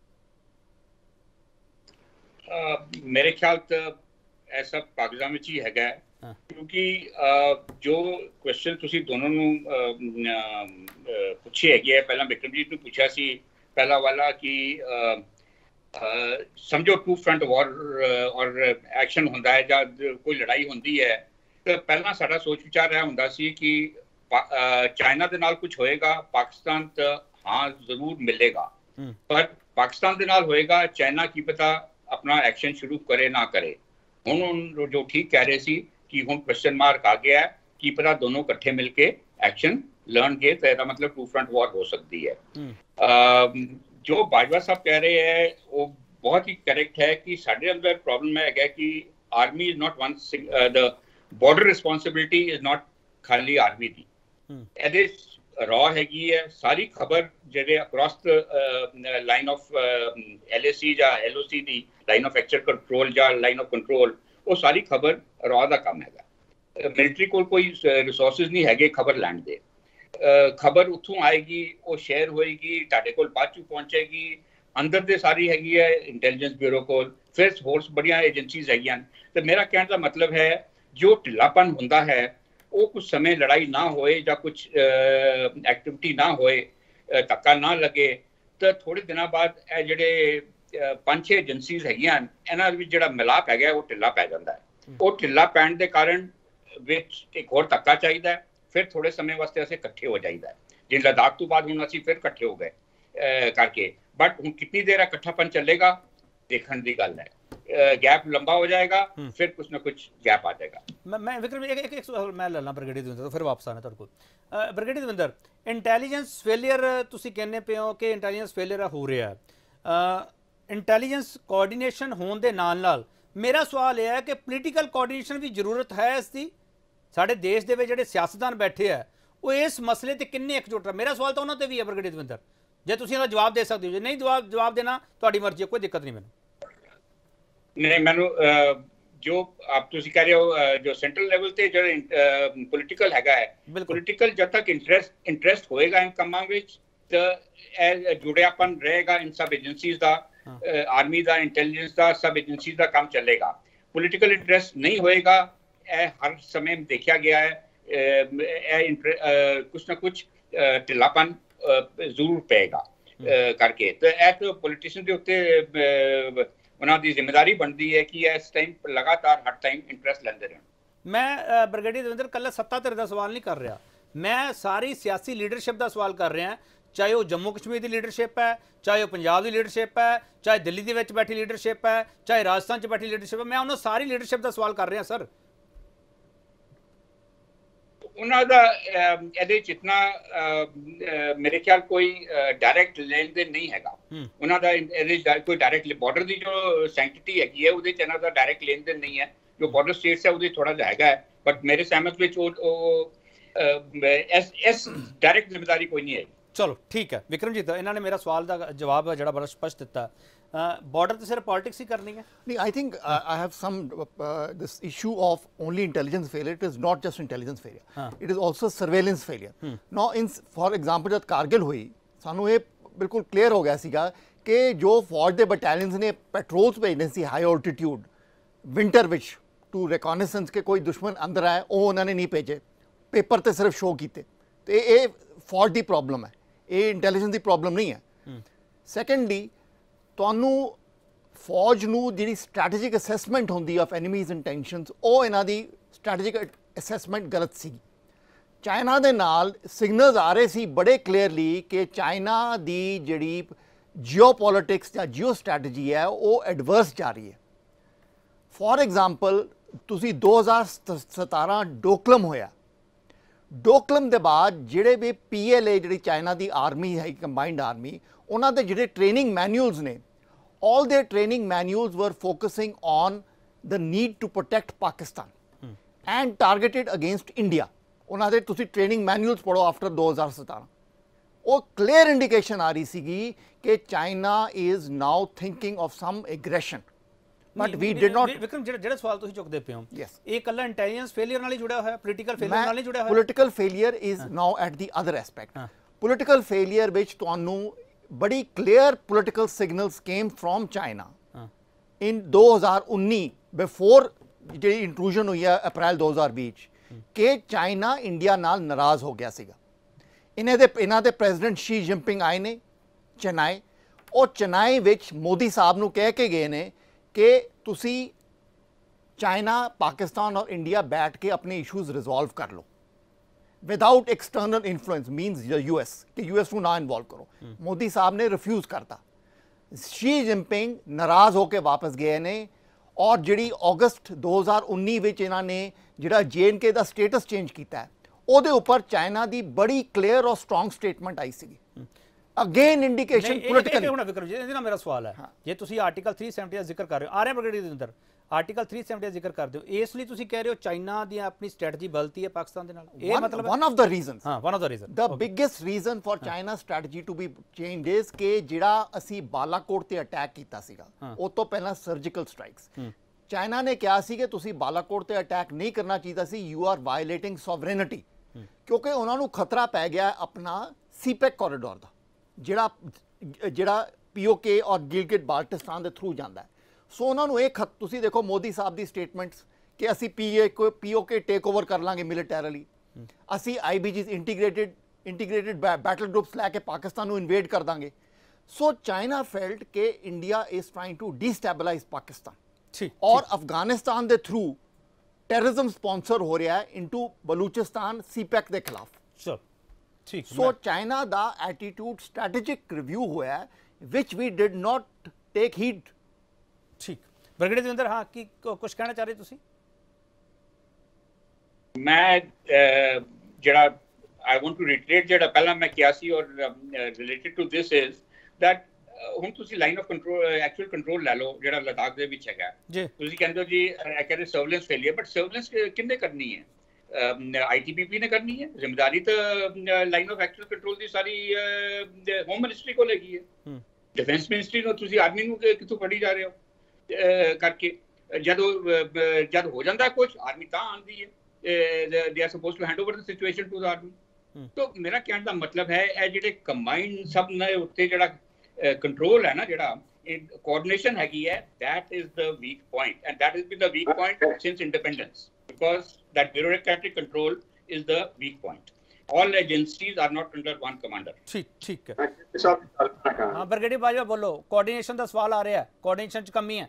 ਮੇਰੇ ਖਿਆਲ ਤਾਂ ਐਸਾ ਕਾਗਜ਼ਾਂ ਵਿੱਚ ਹੀ ਹੈਗਾ, ਕਿਉਂਕਿ ਜੋ ਕੁਐਸਚਨ ਤੁਸੀਂ ਦੋਨੋਂ ਨੂੰ ਪੁੱਛੇ ਹੈਗੇ ਆ, ਪਹਿਲਾਂ ਵਿਕਰਮਜੀਤ ਨੂੰ ਪੁੱਛਿਆ ਸੀ ਪਹਿਲਾ ਵਾਲਾ ਕਿ ਸਮਝੋ ਟੂ ਫਰੰਟ ਵਾਰ ਔਰ ਐਕਸ਼ਨ ਹੁੰਦਾ ਹੈ ਜਾਂ ਕੋਈ ਲੜਾਈ ਹੁੰਦੀ ਹੈ, ਤਾਂ ਪਹਿਲਾਂ ਸਾਡਾ ਸੋਚ ਵਿਚਾਰ ਇਹ ਹੁੰਦਾ ਸੀ ਕਿ ਚਾਈਨਾ ਦੇ ਨਾਲ ਕੁਝ ਹੋਏਗਾ, ਪਾਕਿਸਤਾਨ ਤਾਂ ਹਾਂ ਜ਼ਰੂਰ ਮਿਲੇਗਾ, ਪਰ ਪਾਕਿਸਤਾਨ ਦੇ ਨਾਲ ਹੋਏਗਾ, ਚਾਈਨਾ ਕੀ ਪਤਾ ਆਪਣਾ ਐਕਸ਼ਨ ਸ਼ੁਰੂ ਕਰੇ ਨਾ ਕਰੇ। ਹੁਣ ਜੋ ਠੀਕ ਕਹਿ ਰਹੇ ਸੀ ਕਿ ਹੁਣ ਕੁਐਸਚਨ ਮਾਰਕ ਆ ਗਿਆ ਹੈ, ਕੀ ਪਤਾ ਦੋਨੋਂ ਇਕੱਠੇ ਮਿਲ ਕੇ ਐਕਸ਼ਨ ਲੈਣਗੇ ਤਾਂ ਇਹਦਾ ਮਤਲਬ ਟੂ ਫਰੰਟ ਵਾਰ ਹੋ ਸਕਦੀ ਹੈ। ਜੋ ਬਾਜਵਾ ਸਾਹਿਬ ਕਹਿ ਰਹੇ ਹੈ ਉਹ ਬਹੁਤ ਹੀ ਕਰੈਕਟ ਹੈ ਕਿ ਸਾਡੇ ਅੰਦਰ ਪ੍ਰੋਬਲਮ ਹੈਗਾ ਕਿ army is not one, the border responsibility is not ਖਾਲੀ ਆਰਮੀ ਦੀ। ਇਹਦੇ ਰॉ ਹੈਗੀ ਹੈ ਸਾਰੀ ਖਬਰ ਜਿਹੜੇ across line of L A C ਜਾਂ ਐਲ ਓ ਸੀ ਦੀ ਲਾਈਨ ਆਫ ਐਕਸ਼ਨ ਕੰਟਰੋਲ ਜਾਂ ਲਾਈਨ ਆਫ ਕੰਟਰੋਲ, ਉਹ ਸਾਰੀ ਖਬਰ ਰॉ ਦਾ ਕੰਮ ਹੈਗਾ। ਮਿਲਟਰੀ ਕੋਲ ਕੋਈ ਰਿਸੋਰਸਿਸ ਨਹੀਂ ਹੈਗੇ ਖਬਰ ਲੈਣ ਦੇ। ਖਬਰ ਉੱਥੋਂ ਆਏਗੀ, ਉਹ ਸ਼ੇਅਰ ਹੋਏਗੀ, ਤੁਹਾਡੇ ਕੋਲ ਬਾਅਦ ਚ ਪਹੁੰਚੇਗੀ। ਅੰਦਰ ਦੇ ਸਾਰੀ ਹੈਗੀ ਹੈ ਇੰਟੈਲੀਜੈਂਸ ਬਿਊਰੋ ਕੋਲ, ਫਿਰ ਹੋਰ ਬੜੀਆਂ ਏਜੰਸੀਜ਼ ਹੈਗੀਆਂ। ਤੇ ਮੇਰਾ ਕਹਿਣ ਦਾ ਮਤਲਬ ਹੈ ਜੋ ਢਿੱਲਾਪਨ ਹੁੰਦਾ ਹੈ ਉਹ ਕੁਝ ਸਮੇਂ ਲੜਾਈ ਨਾ ਹੋਏ ਜਾਂ ਕੁਝ ਐਕਟੀਵਿਟੀ ਨਾ ਹੋਏ, ਧੱਕਾ ਨਾ ਲੱਗੇ, ਤਾਂ ਥੋੜੇ ਦਿਨਾਂ ਬਾਅਦ ਇਹ ਜਿਹੜੇ ਪੰਜ ਛੇ ਏਜੰਸੀਜ਼ ਹੈਗੀਆਂ ਇਹਨਾਂ ਵਿੱਚ ਜਿਹੜਾ ਮਿਲਾਪ ਹੈਗਾ ਉਹ ਢਿੱਲਾ ਪੈ ਜਾਂਦਾ ਹੈ। ਉਹ ਢਿੱਲਾ ਪੈਣ ਦੇ ਕਾਰਨ ਵਿੱਚ ਇੱਕ ਹੋਰ ਧੱਕਾ ਚਾਹੀਦਾ ਹੈ, ਫਿਰ ਥੋੜੇ ਸਮੇਂ ਵਾਸਤੇ ਅਸੀਂ ਇਕੱਠੇ ਹੋ ਜਾਈਦਾ ਹੈ। ਜੇ ਲਦਾਖ ਤੋਂ ਬਾਅਦ ਹੁਣ ਅਸੀਂ ਫਿਰ ਇਕੱਠੇ ਹੋ ਗਏ ਕਰਕੇ, ਬਟ ਹੁਣ ਕਿੰਨੀ ਦੇਰ ਇਕੱਠਾਪਨ ਚੱਲੇਗਾ ਦੇਖਣ ਦੀ ਗੱਲ ਹੈ। ਗੈਪ ਲੰਬਾ ਹੋ ਜਾਏਗਾ, ਫਿਰ ਕੁछ ना कुछ गैप आ जाएगा। मैं मैं विक्रम एक एक, एक सवाल मैं ले ला ब्रिगेडियर दविंਦਰ ਤੋਂ ਫਿਰ ਵਾਪਸ ਆਣਾ ਤੁਹਾਡੇ ਕੋਲ। ब्रिगेडियर ਦਵਿੰਦਰ, ਇੰਟੈਲੀਜੈਂਸ ਫੇਲਿਅਰ ਤੁਸੀਂ ਕਹਿੰਦੇ ਪਏ ਹੋ ਕਿ ਇੰਟੈਲੀਜੈਂਸ ਫੇਲਿਅਰ ਹੋ ਰਿਹਾ। ਇੰਟੈਲੀਜੈਂਸ ਕੋਆਰਡੀਨੇਸ਼ਨ ਹੋਣ ਦੇ ਨਾਲ ਨਾਲ ਮੇਰਾ ਸਵਾਲ ਇਹ ਹੈ ਕਿ ਪੋਲੀਟੀਕਲ ਕੋਆਰਡੀਨੇਸ਼ਨ ਵੀ ਜ਼ਰੂਰਤ ਹੈ ਇਸ ਦੀ। ਸਾਡੇ ਦੇਸ਼ ਦੇ ਵਿੱਚ ਜਿਹੜੇ ਸਿਆਸਤਦਾਨ ਬੈਠੇ ਆ ਉਹ ਇਸ ਮਸਲੇ ਤੇ ਕਿੰਨੇ ਇਕਜੁੱਟ ਹੈ? ਮੇਰਾ ਸਵਾਲ ਤਾਂ ਉਹਨਾਂ ਤੇ ਵੀ ਹੈ ब्रिगेडियर ਦਵਿੰਦਰ, ਜੇ ਤੁਸੀਂ ਇਹਦਾ ਜਵਾਬ ਦੇ ਸਕਦੇ ਹੋ। ਜੇ ਨਹੀਂ ਜਵਾਬ ਜਵਾਬ ਦੇਣਾ ਤੁਹਾਡੀ ਮਰਜ਼ੀ ਹੈ, ਕੋਈ ਦਿੱਕਤ ਨਹੀਂ ਮੈਨੂੰ। नहीं, मैनू जो आप तुसी कह रहे हो जो सेंट्रल लेवल ते जो पॉलिटिकल हैगा है, पॉलिटिकल जब तक इंटरेस्ट इंटरेस्ट होएगा इन कामां विच ते जुड़ियापन रहेगा इन सब एजेंसीज दा, आर्मी दा, इंटेलिजेंस दा, सब एजेंसीज दा काम चलेगा। पॉलिटिकल इंटरेस्ट नहीं होएगा, ए हर समय देखा गया है, ए कुछ ना कुछ ढिलापन जरूर पेगा करके। तो ए तो पॉलिटिशियन के उत्ते ਉਹਨਾਂ ਦੀ ਜ਼ਿੰਮੇਵਾਰੀ ਬਣਦੀ ਹੈ ਕਿ ਇਸ ਟਾਈਮ ਲਗਾਤਾਰ ਹਰ ਟਾਈਮ ਇੰਟਰਸਟ ਲੈਂਦੇ ਰਹਿਣ। ਮੈਂ ਬ੍ਰਿਗੇਡੀਅਰ ਦਵਿੰਦਰ ਕੱਲਾ ਸੱਤਾ ਧਿਰ ਦਾ ਸਵਾਲ ਨਹੀਂ ਕਰ ਰਿਹਾ, ਮੈਂ ਸਾਰੀ ਸਿਆਸੀ ਲੀਡਰਸ਼ਿਪ ਦਾ ਸਵਾਲ ਕਰ ਰਿਹਾ। ਚਾਹੇ ਉਹ ਜੰਮੂ ਕਸ਼ਮੀਰ ਦੀ ਲੀਡਰਸ਼ਿਪ ਹੈ, ਚਾਹੇ ਉਹ ਪੰਜਾਬ ਦੀ ਲੀਡਰਸ਼ਿਪ ਹੈ, ਚਾਹੇ ਦਿੱਲੀ ਦੇ ਵਿੱਚ ਬੈਠੀ ਲੀਡਰਸ਼ਿਪ ਹੈ, ਚਾਹੇ ਰਾਜਸਥਾਨ 'ਚ ਬੈਠੀ ਲੀਡਰਸ਼ਿਪ ਹੈ, ਮੈਂ ਉਹਨਾਂ ਸਾਰੀ ਲੀਡਰਸ਼ਿਪ ਦਾ ਸਵਾਲ ਕਰ ਰਿਹਾ ਸਰ। ਉਹਨਾਂ ਦਾ ਇਹਦੇ ਚ ਇਤਨਾ ਮੇਰੇ ਖਿਆਲ ਕੋਈ ਡਾਇਰੈਕਟ ਲੈਣ ਦੇਣ ਨਹੀਂ ਹੈਗਾ। ਉਹਨਾਂ ਦਾ ਇਹਦੇ ਕੋਈ ਡਾਇਰੈਕਟ ਬਾਰਡਰ ਦੀ ਜੋ ਸੈਂਕਟਿਟੀ ਹੈਗੀ ਹੈ ਉਹਦੇ ਚ ਇਹਨਾਂ ਦਾ ਡਾਇਰੈਕਟ ਲੈਣ ਦੇਣ ਨਹੀਂ ਹੈ। ਜੋ ਬਾਰਡਰ ਸਟੇਟਸ ਹੈ ਉਹਦੇ ਥੋੜਾ ਜਿਹਾ ਹੈਗਾ, ਬਟ ਮੇਰੇ ਸਹਿਮਤ ਵਿੱਚ ਉਹ ਇਸ ਇਸ ਡਾਇਰੈਕਟ ਜ਼ਿੰਮੇਵਾਰੀ ਕੋਈ ਨਹੀਂ ਹੈ। ਚਲੋ ਠੀਕ ਹੈ ਵਿਕਰਮਜੀਤ, ਇਹਨਾਂ ਨੇ ਮੇਰਾ ਸਵਾਲ ਦਾ ਜਵਾਬ ਜਿਹੜਾ ਬੜਾ ਸਪਸ਼ਟ ਦਿੱਤਾ। ਬਾਰਡਰ ਤੇ ਸਿਰਫ ਪੋਲਿਟਿਕਸ ਹੀ ਕਰਨੀ ਹੈ? ਨਹੀਂ, I think uh, I have some uh, this issue of only intelligence failure. It is not just intelligence failure. हाँ. It is also surveillance failure. Hmm. Now, in for example, जब कारगिल हुई, सानू ये बिल्कुल clear हो गया सीगा कि जो फौज दे battalions ने patrols भेजने सी high altitude winter which to reconnaissance के कोई दुश्मन अंदर आए, वो उन्होंने नहीं भेजे, पेपर ते सिर्फ शो कीते। तो ये फौज दी प्रॉब्लम है, ये इंटेलिजेंस दी प्रॉब्लम नहीं है। सैकेंडली ਤੁਹਾਨੂੰ ਫੌਜ ਨੂੰ ਜਿਹੜੀ ਸਟ੍ਰੈਟੇਜਿਕ ਅਸੈਸਮੈਂਟ ਹੁੰਦੀ ਆਫ ਐਨੀਮੀਜ਼ ਇੰਟੈਂਸ਼ਨਸ, ਉਹ ਇਹਨਾਂ ਦੀ ਸਟ੍ਰੈਟੇਜਿਕ ਅਸੈਸਮੈਂਟ ਗਲਤ ਸੀ। ਚਾਈਨਾ ਦੇ ਨਾਲ ਸਿਗਨਲਸ ਆ ਰਹੇ ਸੀ ਬੜੇ ਕਲੀਅਰਲੀ ਕਿ ਚਾਈਨਾ ਦੀ ਜਿਹੜੀ ਜੀਓਪੋਲਿਟਿਕਸ ਜਾਂ ਜੀਓ ਸਟ੍ਰੈਟੇਜੀ ਹੈ ਉਹ ਐਡਵਰਸ ਜਾ ਰਹੀ ਹੈ। ਫੋਰ ਐਗਜ਼ਾਮਪਲ ਤੁਸੀਂ ਦੋ ਹਜ਼ਾਰ ਸਤਾਰਾਂ ਡੋਕਲਮ ਹੋਇਆ, ਡੋਕਲਮ ਦੇ ਬਾਅਦ ਜਿਹੜੇ ਵੀ ਪੀ ਐਲ ਏ ਜਿਹੜੀ ਚਾਈਨਾ ਦੀ ਆਰਮੀ ਹੈ, ਕੰਬਾਈਨਡ ਆਰਮੀ, ਉਹਨਾਂ ਦੇ ਜਿਹੜੇ ਟ੍ਰੇਨਿੰਗ ਮੈਨੂਅਲਸ ਨੇ, all their training manuals were focusing on the need to protect Pakistan hmm. and targeted against India. ਉਹਨਾਂ ਦੇ ਤੁਸੀਂ ਟ੍ਰੇਨਿੰਗ ਮੈਨੂਅਲਸ ਪੜ੍ਹੋ ਆਫਟਰ ਦੋ ਹਜ਼ਾਰ ਸਤਾਰਾਂ, ਉਹ ਕਲੀਅਰ ਇੰਡੀਕੇਸ਼ਨ ਆ ਰਹੀ ਸੀਗੀ ਕਿ China is now thinking of some aggression, but we did not. Vikram, ਜਿਹੜਾ ਜਿਹੜਾ ਸਵਾਲ ਤੁਸੀਂ ਚੁੱਕਦੇ ਪਏ ਹੋ, ਯੈਸ, ਇਹ ਇਕੱਲਾ ਇੰਟੈਲੀਜੈਂਸ ਫੇਲਿਅਰ ਨਾਲ ਹੀ ਜੁੜਿਆ ਹੋਇਆ, ਪੋਲੀਟੀਕਲ ਫੇਲਿਅਰ ਨਾਲ ਨਹੀਂ ਜੁੜਿਆ ਹੋਇਆ? Political failure is now at the other aspect. Political failure ਵਿੱਚ ਤੁਹਾਨੂੰ बड़ी clear political signals came from China हाँ. in दो हज़ार उन्नीस बिफोर जी इंट्रूजन हुई है अप्रैल दो हज़ार बीस कि चाइना इंडिया नाल नाराज़ हो गया सीगा। इन्हें दे इन्हां दे प्रेजिडेंट शी जिनपिंग आए ने चेन्नई, और चेन्नई विच मोदी साहब नूं कह के गए ने कि तुसी चाइना, पाकिस्तान और इंडिया बैठ के अपने इशूज़ रिजॉल्व कर लो without external influence, means U S कि यू एस को ना इन्वॉल्व करो। hmm. मोदी साहब ने रिफ्यूज़ करता, शी जिनपिंग नाराज़ होकर वापस गए ने, और जिहड़ी अगस्त दो हज़ार उन्नीस विच इन्हां ने जिहड़ा जे एंड के दा स्टेटस चेंज किया है, उहदे उपर चाइना दी बड़ी क्लीयर और स्ट्रॉन्ग स्टेटमेंट आई सी। Again indication political. ਹੁਣ ਵਿਕਰਮ ਜੀ, ਇਹਦੇ ਨਾਲ ਮੇਰਾ ਸਵਾਲ ਹੈ, ਜੇ ਤੁਸੀਂ ਆਰਟੀਕਲ तीन सौ सत्तर ਦਾ ਜ਼ਿਕਰ ਕਰ ਰਹੇ ਹੋ, ਆਰਿਆ ਬ੍ਰਿਗੇਡ ਦੇ ਅੰਦਰ ਆਰਟੀਕਲ तीन सौ सत्तर ਦਾ ਜ਼ਿਕਰ ਕਰਦੇ ਹੋ, ਇਸ ਲਈ ਤੁਸੀਂ ਕਹਿ ਰਹੇ ਹੋ ਚਾਈਨਾ ਦੀ ਆਪਣੀ ਸਟ੍ਰੈਟਜੀ ਬਲਤੀ ਹੈ ਪਾਕਿਸਤਾਨ ਦੇ ਨਾਲ, ਇਹ ਮਤਲਬ one of the reasons, ਹਾਂ one of the reason, the biggest reason for China strategy to be changed is ਕਿ ਜਿਹੜਾ ਅਸੀਂ ਬਾਲਾਕੋਟ ਤੇ ਅਟੈਕ ਕੀਤਾ ਸੀਗਾ, ਉਸ ਤੋਂ ਪਹਿਲਾਂ ਸਰਜੀਕਲ ਸਟ੍ਰਾਈਕਸ, ਚਾਈਨਾ ਨੇ ਕਿਹਾ ਸੀ ਕਿ ਤੁਸੀਂ ਬਾਲਾਕੋਟ ਤੇ ਅਟੈਕ ਨਹੀਂ ਕਰਨਾ ਚਾਹੀਦਾ ਸੀ, ਯੂ ਆਰ ਵਾਇਲੇਟਿੰਗ ਸੋਵਰੇਨਿਟੀ, ਕਿਉਂਕਿ ਉਹਨਾਂ ਨੂੰ ਖਤਰਾ ਪੈ ਗਿਆ ਆਪਣਾ ਸੀਪੈਕ ਕੋਰੀਡੋਰ ਦਾ, ਜਿਹੜਾ ਜਿਹੜਾ ਪੀਓਕੇ ਔਰ ਗਿਲਗਿਟ ਬਾਲਟਿਸਤਾਨ ਦੇ ਥਰੂ ਜਾਂਦਾ ਹੈ। ਸੋ ਉਹਨਾਂ ਨੂੰ ਇਹ ਖਤ, ਤੁਸੀਂ ਦੇਖੋ ਮੋਦੀ ਸਾਹਿਬ ਦੀ ਸਟੇਟਮੈਂਟਸ ਕਿ ਅਸੀਂ ਪੀਏ ਪੀਓਕੇ ਟੇਕ ਓਵਰ ਕਰ ਲਾਂਗੇ ਮਿਲੀਟੈਰਲੀ, ਅਸੀਂ IBGs integrated integrated battle groups ਲੈ ਕੇ ਪਾਕਿਸਤਾਨ ਨੂੰ ਇਨਵੇਡ ਕਰ ਦਾਂਗੇ। ਸੋ ਚਾਈਨਾ ਫੈਲਟ ਕਿ India is trying to destabilise Pakistan, ਔਰ ਅਫਗਾਨਿਸਤਾਨ ਦੇ ਥਰੂ ਟੈਰਰਿਜ਼ਮ ਸਪਾਂਸਰ ਹੋ ਰਿਹਾ ਹੈ ਇਨਟੂ ਬਲੂਚਿਸਤਾਨ ਸੀਪੈਕ ਦੇ ਖਿਲਾਫ। ਸੋ ਠੀਕ, ਸੋ ਚਾਈਨਾ ਦਾ ਐਟੀਟਿਊਡ ਸਟ੍ਰੈਟੇਜਿਕ ਰਿਵਿਊ ਹੋਇਆ ਹੈ which we did not take heed. ਠੀਕ, ਬ੍ਰਿਗੇਡ ਦੇ ਅੰਦਰ ਹਾਂ ਕੀ ਕੁਝ ਕਹਿਣਾ ਚਾਹ ਰਹੇ ਤੁਸੀਂ? ਮੈਂ ਜਿਹੜਾ ਆਈ ਵਾਂਟ ਟੂ ਰੀਟਰੇਟ ਜਿਹੜਾ ਪਹਿਲਾਂ ਮੈਂ ਕਿਹਾ ਸੀ ਔਰ related to this is that ਹੁਣ ਤੁਸੀਂ line of control actual control ਲੈ ਲਓ ਜਿਹੜਾ ਲਦਾਖ ਦੇ ਵਿੱਚ ਹੈਗਾ ਜੀ। ਤੁਸੀਂ ਕਹਿੰਦੇ ਹੋ ਜੀ ਕਹਿੰਦੇ ਸਰਵੇਲੈਂਸ ਫੇਲੀਅਰ, ਬਟ ਸਰਵੇਲੈਂਸ ਕਿੰਨੇ ਕਰਨੀ ਹੈ? ਆਈਟੀਬੀਪੀ ਨੇ ਕਰਨੀ ਹੈ, ਜ਼ਿੰਮੇਵਾਰੀ ਤਾਂ ਲਾਈਨ ਆਫ ਐਕਚੁਅਲ ਕੰਟਰੋਲ ਦੀ ਸਾਰੀ ਹੋਮ ਮਿਨਿਸਟਰੀ ਕੋਲ ਹੈਗੀ ਹੈ। ਡਿਫੈਂਸ ਮਿਨਿਸਟਰੀ ਨੂੰ ਤੁਸੀਂ ਆਰਮੀ ਨੂੰ ਕਿੱਥੋਂ ਫੜੀ ਜਾ ਰਹੇ ਹੋ ਕਰਕੇ? ਜਦੋਂ ਜਦ ਹੋ ਜਾਂਦਾ ਕੁਝ ਆਰਮੀ ਤਾਂ ਆਉਂਦੀ ਹੈ, they are suppose to hand over the situation to the army. ਤਾਂ ਮੇਰਾ ਕਹਿਣ ਦਾ ਮਤਲਬ ਹੈ ਇਹ ਜਿਹੜੇ ਕੰਬਾਈਨਡ ਸਭ ਨੇ ਉੱਤੇ ਜਿਹੜਾ ਕੰਟਰੋਲ ਹੈ ਨਾ, ਜਿਹੜਾ ਕੋਆਰਡੀਨੇਸ਼ਨ ਹੈਗੀ ਹੈ, that is the weak point and that has been the weak point since independence because that bureaucratic control is the weak point. All agencies are not under one commander. ठीक ठीक है। हाँ ब्रिगेडियर बाजवा बोलो, कोऑर्डिनेशन का सवाल आ रहा है, कोऑर्डिनेशन च कमी है।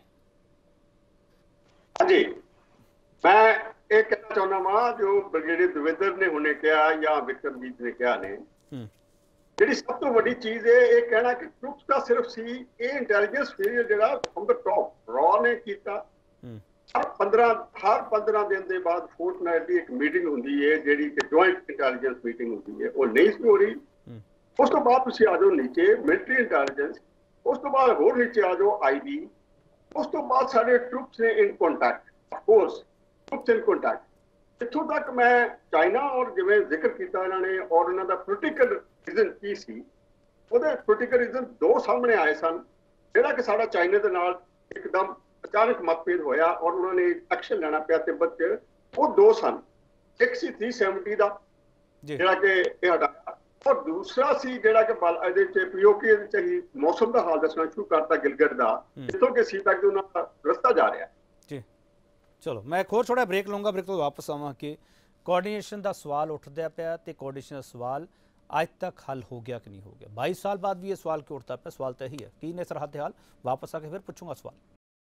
हाँ जी, मैं ये कहना चाहना वा जो ब्रिगेडियर द्विवेंद्र ने हुणे कहा या विक्रमजीत ने कहा ने, ਜਿਹੜੀ ਸਭ ਤੋਂ ਵੱਡੀ ਚੀਜ਼ ਹੈ ਇਹ ਕਹਿਣਾ ਕਿ ਟਰੂਪਸ ਦਾ ਸਿਰਫ ਸੀ, ਇਹ ਇੰਟੈਲੀਜੈਂਸ ਫੇਲਿਅਰ ਜਿਹੜਾ ਫਰਮ ਦ ਟੌਪ ਰॉ ਨੇ ਕੀਤਾ। ਹਰ ਪੰਦਰਾਂ ਹਰ ਪੰਦਰਾਂ ਦਿਨ ਦੇ ਬਾਅਦ ਫੋਰਟਨਾਈਟ ਦੀ ਇੱਕ ਮੀਟਿੰਗ ਹੁੰਦੀ ਹੈ ਜਿਹੜੀ ਕਿ ਜੁਆਇੰਟ ਇੰਟੈਲੀਜੈਂਸ ਮੀਟਿੰਗ ਹੁੰਦੀ ਹੈ, ਉਹ ਨਹੀਂ ਸੀ ਹੋ ਰਹੀ। ਉਸ ਤੋਂ ਬਾਅਦ ਤੁਸੀਂ ਆ ਜਾਓ ਨੀਚੇ ਮਿਲਟਰੀ ਇੰਟੈਲੀਜੈਂਸ, ਉਸ ਤੋਂ ਬਾਅਦ ਹੋਰ ਨੀਚੇ ਆ ਜਾਓ ਆਈਬੀ, ਉਸ ਤੋਂ ਬਾਅਦ ਸਾਡੇ ਟਰੂਪਸ ਨੇ in contact. Course troops in contact. ਇੱਥੋਂ ਤੱਕ ਮੈਂ ਚਾਈਨਾ ਔਰ ਜਿਵੇਂ ਜ਼ਿਕਰ ਕੀਤਾ ਇਹਨਾਂ ਨੇ ਔਰ ਇਹਨਾਂ ਦਾ ਪੋਲੀਟੀਕਲ ਰੀਜ਼ਨ ਕੀ ਸੀ, ਉਹਦੇ ਪੋਲੀਟੀਕਲ ਰੀਜ਼ਨ ਦੋ ਸਾਹਮਣੇ ਆਏ ਸਨ, ਜਿਹੜਾ ਕਿ ਸਾਡਾ ਚਾਈਨਾ ਦੇ ਨਾਲ ਇੱਕਦਮ ਅਚਾਨਕ ਮਤਭੇਦ ਹੋਇਆ ਔਰ ਉਹਨਾਂ ਨੇ ਐਕਸ਼ਨ ਲੈਣਾ ਪਿਆ ਤਿੱਬਤ 'ਚ। ਉਹ ਦੋ ਸਨ, ਇੱਕ ਸੀ ਥ੍ਰੀ ਸੈਵਨਟੀ ਦਾ ਜਿਹੜਾ ਕਿ ਇਹ ਹਟਾਇਆ, ਔਰ ਦੂਸਰਾ ਸੀ ਜਿਹੜਾ ਕਿ ਇਹਦੇ 'ਚ ਪੀਓਕੇ ਦੇ 'ਚ ਹੀ ਮੌਸਮ ਦਾ ਹਾਲ ਦੱਸਣਾ ਸ਼ੁਰੂ ਕਰਤਾ ਗਿਲਗਿਟ ਦਾ, ਜਿੱਥੋਂ ਕਿ ਸੀ ਤੱਕ ਉਹਨਾਂ ਦਾ ਰਸਤਾ ਜਾ ਰਿਹਾ ਜੀ। ਚਲੋ ਮੈਂ ਇੱਕ ਹੋਰ ਥੋੜਾ ਬ੍ਰੇਕ ਲਵਾਂਗਾ, ਬ੍ਰੇਕ ਤੋਂ ਵਾਪਸ ਆਵਾਂ ਕਿ ਕੋਆਰਡੀਨੇਸ਼ਨ ਦਾ ਸਵਾਲ ਉੱਠਦਾ ਪਿਆ ਤੇ ਕੋਆਰਡੀਨੇਸ਼ਨ ਦਾ ਸਵਾਲ ਅੱਜ ਤੱਕ ਹੱਲ ਹੋ ਗਿਆ ਕਿ ਨਹੀਂ ਹੋ ਗਿਆ। ਬਾईस साल बाद भी ये सवाल क्यों उठता है? सवाल तो यही है कि ने सरहद हाल वापस आके फिर पूछूंगा सवाल।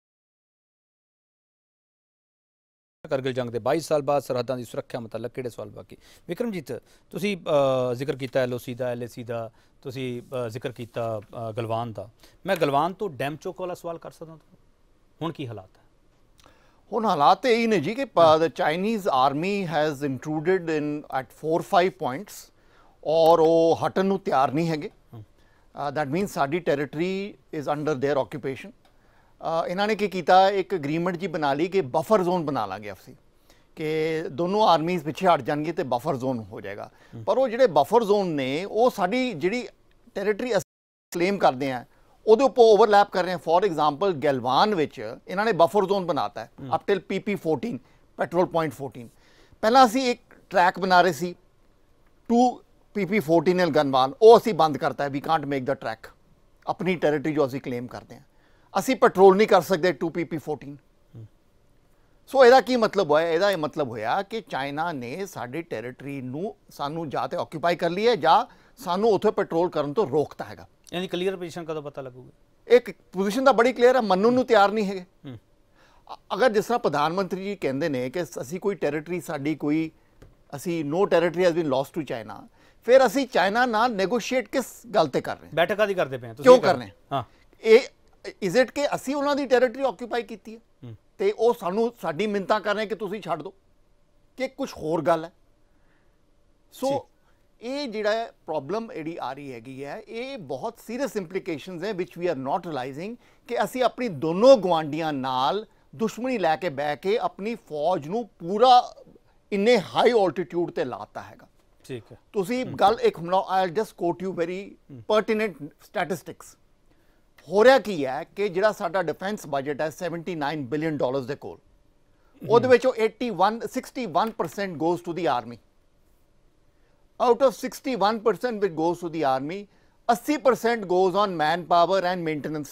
करगिल जंग के बाईस साल बाद सरहदां दी सुरक्षा मतलब किहड़े सवाल बाकी? विक्रमजीत तुसीं जिक्र किया एल ओ सी का, एल ए सी का, तुसीं जिक्र किया गलवान का। मैं गलवान तो डैम चौक वाला सवाल कर सकदा हुण की हालात है? हुण हालात यही ने जी कि the Chinese army has intruded in at four five points और वो हटन नूं तैयार नहीं हैगे। दैट मीनस साडी territory is under their occupation. इन्होंने की किया, एक अग्रीमेंट जी बना ली कि बफर जोन बना लांगे असी कि दोनों आर्मीज़ पिछे हट जाएंगे तो बफर जोन हो जाएगा। पर वो जिहड़े बफर जोन ने वो साडी जिहड़ी टैरेटरी क्लेम करते हैं ਉਹਦੇ ਉੱਪਰ ओवरलैप कर रहे हैं। फॉर एग्जाम्पल गलवान विच इन्होंने बफर जोन बनाता है up till P P fourteen patrol point fourteen. पहला असी एक ट्रैक बना रहे सी टू पी पी फोर्टीन एल गलवान, वो असी बंद करता है। We can't make the track, अपनी टैरेटरी जो असी क्लेम करते हैं असी पेट्रोल नहीं कर सकते to P P fourteen. So ਇਹਦਾ ਕੀ मतलब ਹੋਇਆ? ਇਹਦਾ ਇਹ मतलब ਹੋਇਆ ਕਿ ਚਾਈਨਾ ਨੇ ਸਾਡੀ ਟੈਰੀਟਰੀ ਨੂੰ ਸਾਨੂੰ ਜਾਂ ਤੇ ਆਕਿਊਪਾਈ ਕਰ ਲਈ ਹੈ ਜਾਂ ਸਾਨੂੰ ਉੱਥੇ ਪੈਟਰੋਲ ਕਰਨ ਤੋਂ ਰੋਕਤਾ ਹੈਗਾ। यानी क्लीयर पोजीशन कदों पता लगूगा? एक पोजीशन तो बड़ी क्लीयर है, मनन नूं तैयार नहीं है। अगर जिस तरह प्रधानमंत्री जी कहते हैं कि असी कोई टैरेटरी साडी कोई असी no territory has been lost to China, फिर असी चाइना नाल नेगोशिएट किस गल ते कर रहे हैं? बैठक आदि करते पे हैं, क्यों कर रहे हैं? हाँ, ए इज इट कि असी उन्हां दी टैरेटरी ऑक्यूपाई कीती है ते ओ सानू साडी मिन्नतां कर रहे हैं कि तुसीं छड्ड दो, कि कुछ होर गल है? सो ये जिहड़ा प्रॉब्लम जिहड़ी आ रही हैगी है, ये बहुत सीरियस इंप्लीकेशंस है which we are not realising कि असी अपनी दोनों गवांडियां नाल दुश्मनी लैके बह के अपनी फौज नूं पूरा इन्ने हाई ऑल्टीट्यूड ते लाता हैगा। ठीक है, तुसी गल एक I just quote you very pertinent statistics. हो रहा की है कि जिहड़ा साडा डिफेंस बजट है सैवनटी नाइन बिलियन डॉलर्स दे कोल, ਉਹਦੇ ਵਿੱਚੋਂ eighty one sixty one percent goes to the army. Out of sixty one percent which goes to the army, eighty percent goes on man power and maintenance.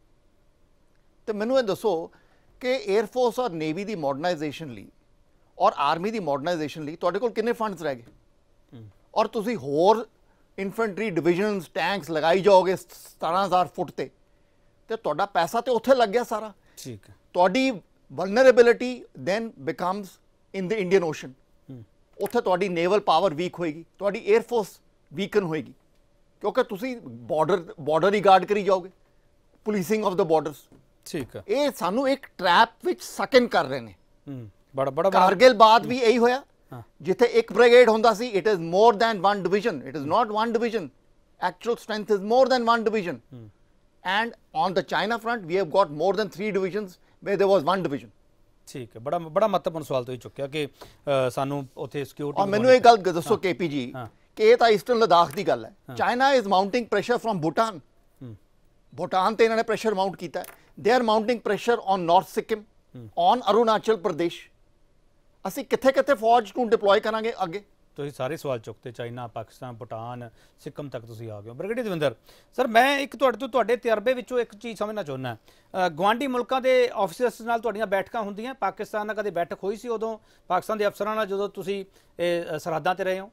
तो मैनू ये दसो कि एयरफोर्स और नेवी की मॉडर्नाइजेशन ली और आर्मी की मॉडर्नाइजेशन ली तुहाडे कोल किन्ने फंड्स रह गए? और तुसी होर इन्फेंट्री डिविजन्स टैंक्स लगाई जाओगे सतारह हज़ार फुट ते ते तुहाडा पैसा तो उत्थे लग गया सारा। ठीक है, तुहाडी vulnerability then becomes in the Indian Ocean। ਉੱਥੇ ਤੁਹਾਡੀ ਨੇਵਲ ਪਾਵਰ ਵੀਕ ਹੋਏਗੀ, ਤੁਹਾਡੀ 에ਅਰਫੋਰਸ ਵੀਕਨ ਹੋਏਗੀ, ਕਿਉਂਕਿ ਤੁਸੀਂ ਬਾਰਡਰ ਬਾਰਡਰ ਹੀ ਗਾਰਡ ਕਰੀ ਜਾਓਗੇ, ਪੁਲਿਸਿੰਗ ਆਫ ਦ ਬਾਰਡਰਸ। ਠੀਕ ਹੈ, ਇਹ ਸਾਨੂੰ ਇੱਕ ਟ੍ਰੈਪ ਵਿੱਚ ਸਕਨ ਕਰ ਰਹੇ ਨੇ। ਹੂੰ, ਬੜਾ ਬੜਾ ਕਾਰਗਿਲ ਬਾਅਦ ਵੀ ਇਹੀ ਹੋਇਆ, ਜਿੱਥੇ ਇੱਕ ਬ੍ਰਿਗੇਡ ਹੁੰਦਾ ਸੀ, it is more than one division, it is not one division, actual strength is more than one division. And on the China front we have got more than three divisions where there was one division. ठीक है, बड़ा बड़ा महत्वपूर्ण सवाल तो ही चुक्या कि सानू उत्थे सिक्योरिटी। और मैनू एक गल दसो के पी जी कि ये तो ईस्टर्न लद्दाख की गल है। China is mounting pressure from Bhutan. Bhutan ते इन्होंने प्रेशर माउंट किया, they are mounting pressure on north Sikkim, on Arunachal Pradesh. असी किथे किथे फौज नूं डिप्लॉय करांगे अगे? ਤੁਸੀਂ ਸਾਰੇ ਸਵਾਲ ਚੁੱਕਤੇ, ਚਾਈਨਾ, ਪਾਕਿਸਤਾਨ, ਭੂਟਾਨ, ਸਿੱਕਮ ਤੱਕ ਤੁਸੀਂ ਆ ਗਏ ਹੋ। ਬ੍ਰਿਗੇਡੀਅਰ ਦਵਿੰਦਰ ਸਰ, ਮੈਂ ਇੱਕ ਤੁਹਾਡੇ ਤੋਂ ਤੁਹਾਡੇ ਤਜਰਬੇ ਵਿੱਚੋਂ ਇੱਕ ਚੀਜ਼ ਸਮਝਣਾ ਚਾਹੁੰਦਾ। ਗਵਾਂਢੀ ਮੁਲਕਾਂ ਦੇ ਆਫੀਸਰਸ ਨਾਲ ਤੁਹਾਡੀਆਂ ਬੈਠਕਾਂ ਹੁੰਦੀਆਂ? ਪਾਕਿਸਤਾਨ ਨਾਲ ਕਦੇ ਬੈਠਕ ਹੋਈ ਸੀ ਉਦੋਂ ਪਾਕਿਸਤਾਨ ਦੇ ਅਫਸਰਾਂ ਨਾਲ ਜਦੋਂ ਤੁਸੀਂ ਇਹ ਸਰਹੱਦਾਂ ਤੇ ਰਹੇ ਹੋ?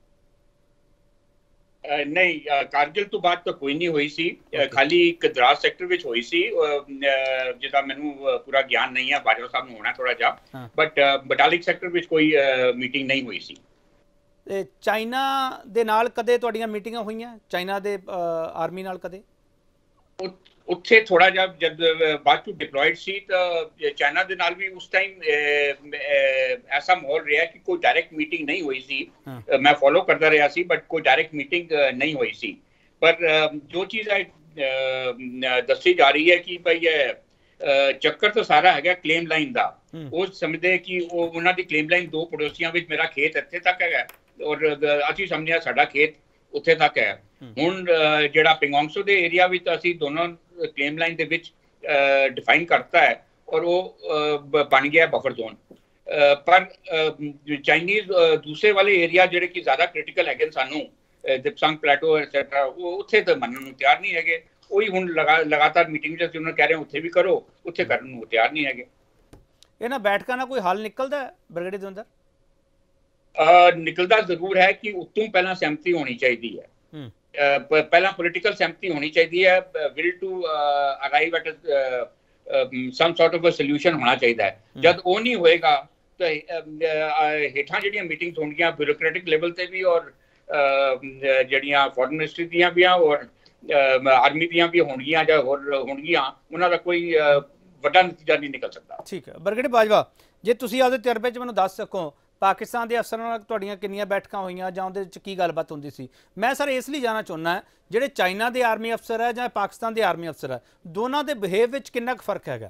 ਨਹੀਂ, ਕਾਰਗਿਲ ਤੋਂ ਬਾਅਦ ਤਾਂ ਕੋਈ ਨਹੀਂ ਹੋਈ ਸੀ, ਖਾਲੀ ਇੱਕ ਦਰਾਜ਼ ਸੈਕਟਰ ਵਿੱਚ ਹੋਈ ਸੀ, ਜਿਹਦਾ ਮੈਨੂੰ ਪੂਰਾ ਗਿਆਨ ਨਹੀਂ ਹੈ, ਬਾਜਵਾ ਸਾਹਿਬ ਨੂੰ ਹੋਣਾ ਥੋੜਾ ਜਿਹਾ, ਬਟ ਬਟਾਲਿਕ ਸੈਕਟਰ ਵਿੱਚ ਕੋਈ ਮੀਟਿੰਗ ਨਹੀਂ ਹੋਈ ਸੀ। ਤੇ ਚਾਈਨਾ ਦੇ ਨਾਲ ਕਦੇ ਤੁਹਾਡੀਆਂ ਮੀਟਿੰਗਾਂ ਹੋਈਆਂ? ਚਾਈਨਾ ਦੇ ਆਰਮੀ ਨਾਲ ਕਦੇ? ਉੱਥੇ ਥੋੜਾ ਜਿਹਾ ਜਦ ਬਾਅਦ ਚ ਡਿਪਲੋਇਡ ਸੀ ਤਾਂ ਚਾਈਨਾ ਦੇ ਨਾਲ ਵੀ ਉਸ ਟਾਈਮ ਐਸਾ ਮਾਹੌਲ ਰਿਹਾ ਕਿ ਕੋਈ ਡਾਇਰੈਕਟ ਮੀਟਿੰਗ ਨਹੀਂ ਹੋਈ ਸੀ। ਮੈਂ ਫੋਲੋ ਕਰਦਾ ਰਿਹਾ ਸੀ ਬਟ ਕੋਈ ਡਾਇਰੈਕਟ ਮੀਟਿੰਗ ਨਹੀਂ ਹੋਈ ਸੀ। ਪਰ ਜੋ ਚੀਜ਼ ਦੱਸੀ ਜਾ ਰਹੀ ਹੈ ਕਿ ਭਾਈ ਚੱਕਰ ਤਾਂ ਸਾਰਾ ਹੈਗਾ ਕਲੇਮ ਲਾਈਨ ਦਾ, ਉਹ ਸਮਝਦੇ ਕਿ ਉਹ ਉਹਨਾਂ ਦੀ ਕਲੇਮ ਲਾਈਨ ਦੋ ਪੜੋਸੀਆਂ ਵਿੱਚ ਮੇਰਾ ਖੇਤ ਇੱਥੇ ਤੱਕ ਹੈਗਾ ਔਰ ਅਸੀਂ ਸਮਝਿਆ ਸਾਡਾ ਖੇਤ ਉੱਥੇ ਤੱਕ ਹੈ। ਹੁਣ ਜਿਹੜਾ ਪਿੰਗੋਂਗਸੋ ਦੇ ਏਰੀਆ ਵਿੱਚ ਅਸੀਂ ਦੋਨੋਂ ਕਲੇਮ ਲਾਈਨ ਦੇ ਵਿੱਚ ਡਿਫਾਈਨ ਕਰਤਾ ਹੈ ਔਰ ਉਹ ਬਣ ਗਿਆ ਬਫਰ ਜ਼ੋਨ। ਪਰ ਚਾਈਨੀਜ਼ ਦੂਸਰੇ ਵਾਲੇ ਏਰੀਆ ਜਿਹੜੇ ਕਿ ਜ਼ਿਆਦਾ ਕ੍ਰਿਟੀਕਲ ਹੈਗੇ ਸਾਨੂੰ ਦਿਪਸੰਗ ਪਲੇਟੋ ਐਟਸੈਟਰਾ ਉਹ ਉੱਥੇ ਤਾਂ ਮੰਨਣ ਨੂੰ ਤਿਆਰ ਨਹੀਂ ਹੈਗੇ। ਉਹੀ ਹੁਣ ਲਗਾਤਾਰ ਮੀਟਿੰਗ 'ਚ ਅਸੀਂ ਉਹਨਾਂ ਕਹਿ ਰਹੇ ਉੱਥੇ ਵੀ ਕਰੋ, ਉੱਥੇ ਕਰਨ ਨੂੰ ਤਿਆਰ ਨਹੀਂ ਹੈਗੇ। ਇਹਨਾਂ ਬੈਠਕਾਂ ਨਾਲ ਕੋਈ ਹੱਲ ਨਿਕਲਦਾ ਬ੍ਰਿਗੇਡੀਅਰ ਦਵਿੰਦਰ? ਨਿਕਲਦਾ ਜ਼ਰੂਰ ਹੈ ਕਿ ਉਤੋਂ ਪਹਿਲਾਂ ਸਹਿਮਤੀ ਹੋਣੀ ਚਾਹੀਦੀ ਹੈ। ਪਹਿਲਾਂ ਪੋਲੀਟੀਕਲ ਸਹਿਮਤੀ ਹੋਣੀ ਚਾਹੀਦੀ ਹੈ। Will to arrive at some sort of a solution ਹੋਣਾ ਚਾਹੀਦਾ ਹੈ। ਜਦ ਉਹ ਨਹੀਂ ਹੋਏਗਾ ਤਾਂ ਹੇਠਾਂ ਜਿਹੜੀਆਂ ਮੀਟਿੰਗਸ ਹੋਣਗੀਆਂ ਬਿਊਰੋਕ੍ਰੈਟਿਕ ਲੈਵਲ ਤੇ ਵੀ ਔਰ ਜਿਹੜੀਆਂ ਫੋਰਨ ਮਿਨਿਸਟਰੀ ਦੀਆਂ ਵੀ ਆ ਔਰ ਆਰਮੀ ਦੀਆਂ ਵੀ ਹੋਣਗੀਆਂ ਜਾਂ ਹੋਰ ਹੋਣਗੀਆਂ, ਉਹਨਾਂ ਦਾ ਕੋਈ ਵੱਡਾ ਨਤੀਜਾ ਨਹੀਂ ਨਿਕਲ ਸਕਦਾ। ਠੀਕ ਹੈ ਬ੍ਰਿਗੇਡੀਅਰ ਬਾਜਵਾ, ਜੇ ਤੁਸੀਂ ਆਪਦੇ ਤਜਰਬੇ 'ਚ ਮੈਨੂੰ ਦੱਸ ਸਕੋ ਪਾਕਿਸਤਾਨ ਦੇ ਅਫਸਰਾਂ ਨਾਲ ਤੁਹਾਡੀਆਂ ਕਿੰਨੀਆਂ ਬੈਠਕਾਂ ਹੋਈਆਂ ਜਾਂ ਉਹਦੇ ਵਿੱਚ ਕੀ ਗੱਲਬਾਤ ਹੁੰਦੀ ਸੀ? ਮੈਂ ਸਰ ਇਸ ਲਈ ਜਾਣਨਾ ਚਾਹੁੰਦਾ ਜਿਹੜੇ ਚਾਈਨਾ ਦੇ ਆਰਮੀ ਅਫਸਰ ਹੈ ਜਾਂ ਪਾਕਿਸਤਾਨ ਦੇ ਆਰਮੀ ਅਫਸਰ ਹੈ, ਦੋਨਾਂ ਦੇ ਬਿਹੇਵ ਵਿੱਚ ਕਿੰਨਾ ਕੁ ਫਰਕ ਹੈਗਾ?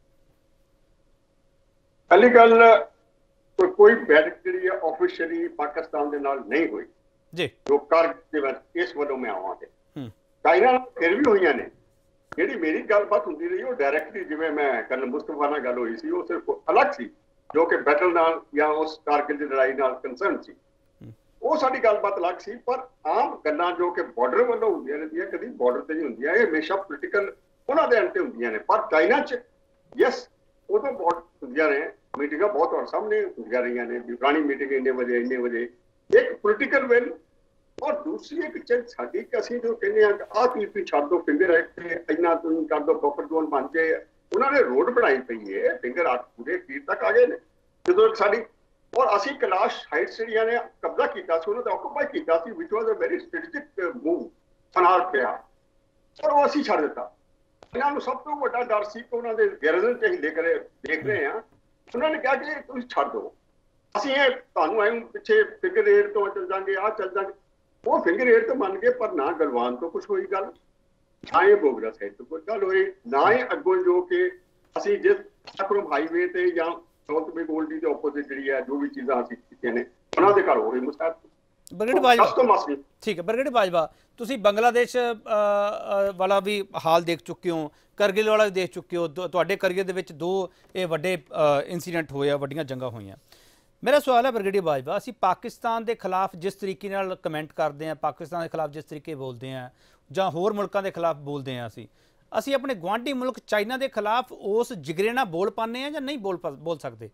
ਪਹਿਲੀ ਗੱਲ ਕੋਈ ਬੈਠਕ ਜਿਹੜੀ ਹੈ ਆਫੀਸ਼ੀਅਲੀ ਪਾਕਿਸਤਾਨ ਦੇ ਨਾਲ ਨਹੀਂ ਹੋਈ ਜੀ, ਜੋ ਕਾਰਗਿਲ ਦੇ ਵਿੱਚ ਇਸ ਵੱਲੋਂ ਮੈਂ ਆਵਾਂਗੇ। ਚਾਈਨਾ ਨਾਲ ਫਿਰ ਵੀ ਹੋਈਆਂ ਨੇ। ਜਿਹੜੀ ਮੇਰੀ ਗੱਲਬਾਤ ਹੁੰਦੀ ਰਹੀ ਉਹ ਡਾਇਰੈਕਟਲੀ, ਜਿਵੇਂ ਮੈਂ ਕਰਨਲ ਮੁਸਤਫਾ ਨਾਲ ਗੱਲ ਹੋਈ ਸੀ, ਉਹ ਸਿਰਫ ਅਲੱਗ ਸੀ ਜੋ ਕਿ ਬੈਟਲ ਨਾਲ ਜਾਂ ਉਸ ਕਾਰਗਿਲ ਦੀ ਲੜਾਈ ਨਾਲ ਕੰਸਰਨ ਸੀ। ਉਹ ਸਾਡੀ ਗੱਲਬਾਤ ਅਲੱਗ ਸੀ। ਪਰ ਆਮ ਗੱਲਾਂ ਜੋ ਕਿ ਬਾਰਡਰ ਵੱਲੋਂ ਹੁੰਦੀਆਂ ਰਹਿੰਦੀਆਂ, ਕਦੀ ਬਾਰਡਰ ਤੇ ਨਹੀਂ ਹੁੰਦੀਆਂ, ਇਹ ਹਮੇਸ਼ਾ ਪੋਲੀਟੀਕਲ ਉਹਨਾਂ ਦੇ ਅੰਤੇ ਹੁੰਦੀਆਂ ਨੇ। ਪਰ ਚਾਈਨਾ 'ਚ ਯੈਸ ਉਦੋਂ ਬਹੁਤ ਹੁੰਦੀਆਂ ਨੇ ਮੀਟਿੰਗਾਂ, ਬਹੁਤ ਤੁਹਾਡੇ ਸਾਹਮਣੇ ਹੁੰਦੀਆਂ ਰਹੀਆਂ ਨੇ। ਪੁਰਾਣੀ ਮੀਟਿੰਗ ਇੰਨੇ ਵਜੇ ਇੰਨੇ ਵਜੇ ਇੱਕ ਪੋਲੀਟੀਕਲ ਵਿਲ, ਔਰ ਦੂਸਰੀ ਇੱਕ ਚੀਜ਼ ਸਾਡੀ ਕਿ ਅਸੀਂ ਜੋ ਕਹਿੰਦੇ ਹਾਂ ਆਹ ਚੀਜ਼ ਵੀ ਛੱਡ ਦੋ, ਫਿੰਗਰ ਇੱਥੇ ਇੰਨਾ ਤੁਸੀਂ ਕਰ ਦੋ, ਬਫਰ ਜ਼ੋਨ ਬਣ ਜੇ। ਉਹਨਾਂ ਨੇ ਰੋਡ ਬਣਾਈ ਪਈ ਹੈ, ਫਿੰਗਰ ਅੱਠ ਪੂਰੇ ਫੀਟ ਤੱਕ ਆ ਗਏ ਨੇ। ਜਦੋਂ ਸਾਡੀ ਔਰ ਅਸੀਂ ਕੈਲਾਸ਼ ਹਾਈਟਸ ਜਿਹੜੀਆਂ ਨੇ ਕਬਜ਼ਾ ਕੀਤਾ ਸੀ, ਉਹਨਾਂ ਦਾ ਆਕੂਪਾਈ ਕੀਤਾ ਸੀ, which was a very strategic move ਫਨਾਰ ਪਿਆ, ਪਰ ਉਹ ਅਸੀਂ ਛੱਡ ਦਿੱਤਾ। ਇਹਨਾਂ ਨੂੰ ਸਭ ਤੋਂ ਵੱਡਾ ਡਰ ਸੀ ਕਿ ਉਹਨਾਂ ਦੇ ਗੈਰਜ਼ਨ 'ਚ ਅਸੀਂ ਦੇਖ ਰਹੇ ਦੇਖ ਰਹੇ ਹਾਂ, ਉਹਨਾਂ ਨੇ ਕਿਹਾ ਕਿ ਤੁਸੀਂ ਛੱਡ ਦਿਓ, ਅਸੀਂ ਇਹ ਤੁਹਾਨੂੰ ਐਂ ਪਿੱਛੇ ਫਿੰਗਰ ਏਡ ਤੋਂ ਚੱਲ ਜਾਂਗੇ, ਆਹ ਚੱਲ ਜਾਂਗੇ। ਉਹ ਫਿੰਗਰ ਏਡ ਤੋਂ ਮੰਨ ਗਏ, ਪਰ ਨਾ ਗਲਵਾਨ ਤੋਂ ਕੁਛ ਹੋਈ ਗੱਲ, ਨਾ ਇਹ ਬੋਗਰਾ ਸਾਈਡ ਤੋਂ ਕੋਈ ਗੱਲ ਹੋਈ, ਨਾ ਇਹ ਅੱਗੋਂ ਜੋ ਕਿ ਅਸੀਂ ਜਿਸ ਅਕਰਮ ਹਾਈਵੇ ਤੇ ਜਾਂ ਸਾਊਥ ਬੇ ਗੋਲਡੀ ਦੇ ਆਪੋਜ਼ਿਟ ਜਿਹੜੀ ਹੈ ਜੋ ਵੀ ਚੀਜ਼ਾਂ ਅਸੀਂ ਕੀਤੀਆਂ ਨੇ ਉਹਨਾਂ ਦੇ ਘਰ ਹੋ ਰਹੀ ਮੁਸਾਇਦ। ਬ੍ਰਿਗੇਡੀਅਰ ਬਾਜਵਾ, ਠੀਕ ਹੈ ਬ੍ਰਿਗੇਡੀਅਰ ਬਾਜਵਾ, ਤੁਸੀਂ ਬੰਗਲਾਦੇਸ਼ ਵਾਲਾ ਵੀ ਹਾਲ ਦੇਖ ਚੁੱਕੇ ਹੋ, ਕਰਗਿਲ ਵਾਲਾ ਵੀ ਦੇਖ ਚੁੱਕੇ ਹੋ। ਤੁਹਾਡੇ ਕਰੀਅਰ ਦੇ ਵਿੱਚ ਦੋ ਇਹ ਵੱਡੇ ਇਨਸੀਡੈਂਟ ਹੋਏ ਆ, ਵੱਡੀਆਂ ਜੰਗਾਂ ਹੋਈਆਂ। ਮੇਰਾ ਸਵਾਲ ਹੈ ਬ੍ਰਿਗੇਡੀਅਰ ਬਾਜਵਾ, ਅਸੀਂ ਪਾਕਿਸਤਾਨ ਦੇ ਖਿਲਾਫ ਜਿਸ ਤਰੀਕੇ ਨਾਲ ਕਮੈਂਟ ਕਰਦੇ ਹਾਂ, ਪਾਕਿਸਤਾਨ ਦੇ ਖਿਲਾਫ ਜਿਸ ਤਰੀਕੇ ਬੋਲਦੇ ਹਾਂ ਜਾਂ ਹੋਰ ਮੁਲਕਾਂ ਦੇ ਖਿਲਾਫ ਬੋਲਦੇ ਹਾਂ, ਅਸੀਂ ਅਸੀਂ ਆਪਣੇ ਗੁਆਂਢੀ ਮੁਲਕ ਚਾਈਨਾ ਦੇ ਖਿਲਾਫ ਉਸ ਜਿਗਰੇ ਨਾਲ ਬੋਲ ਪਾਉਂਦੇ ਹਾਂ ਜਾਂ ਨਹੀਂ ਬੋਲ ਬੋਲ ਸਕਦੇ?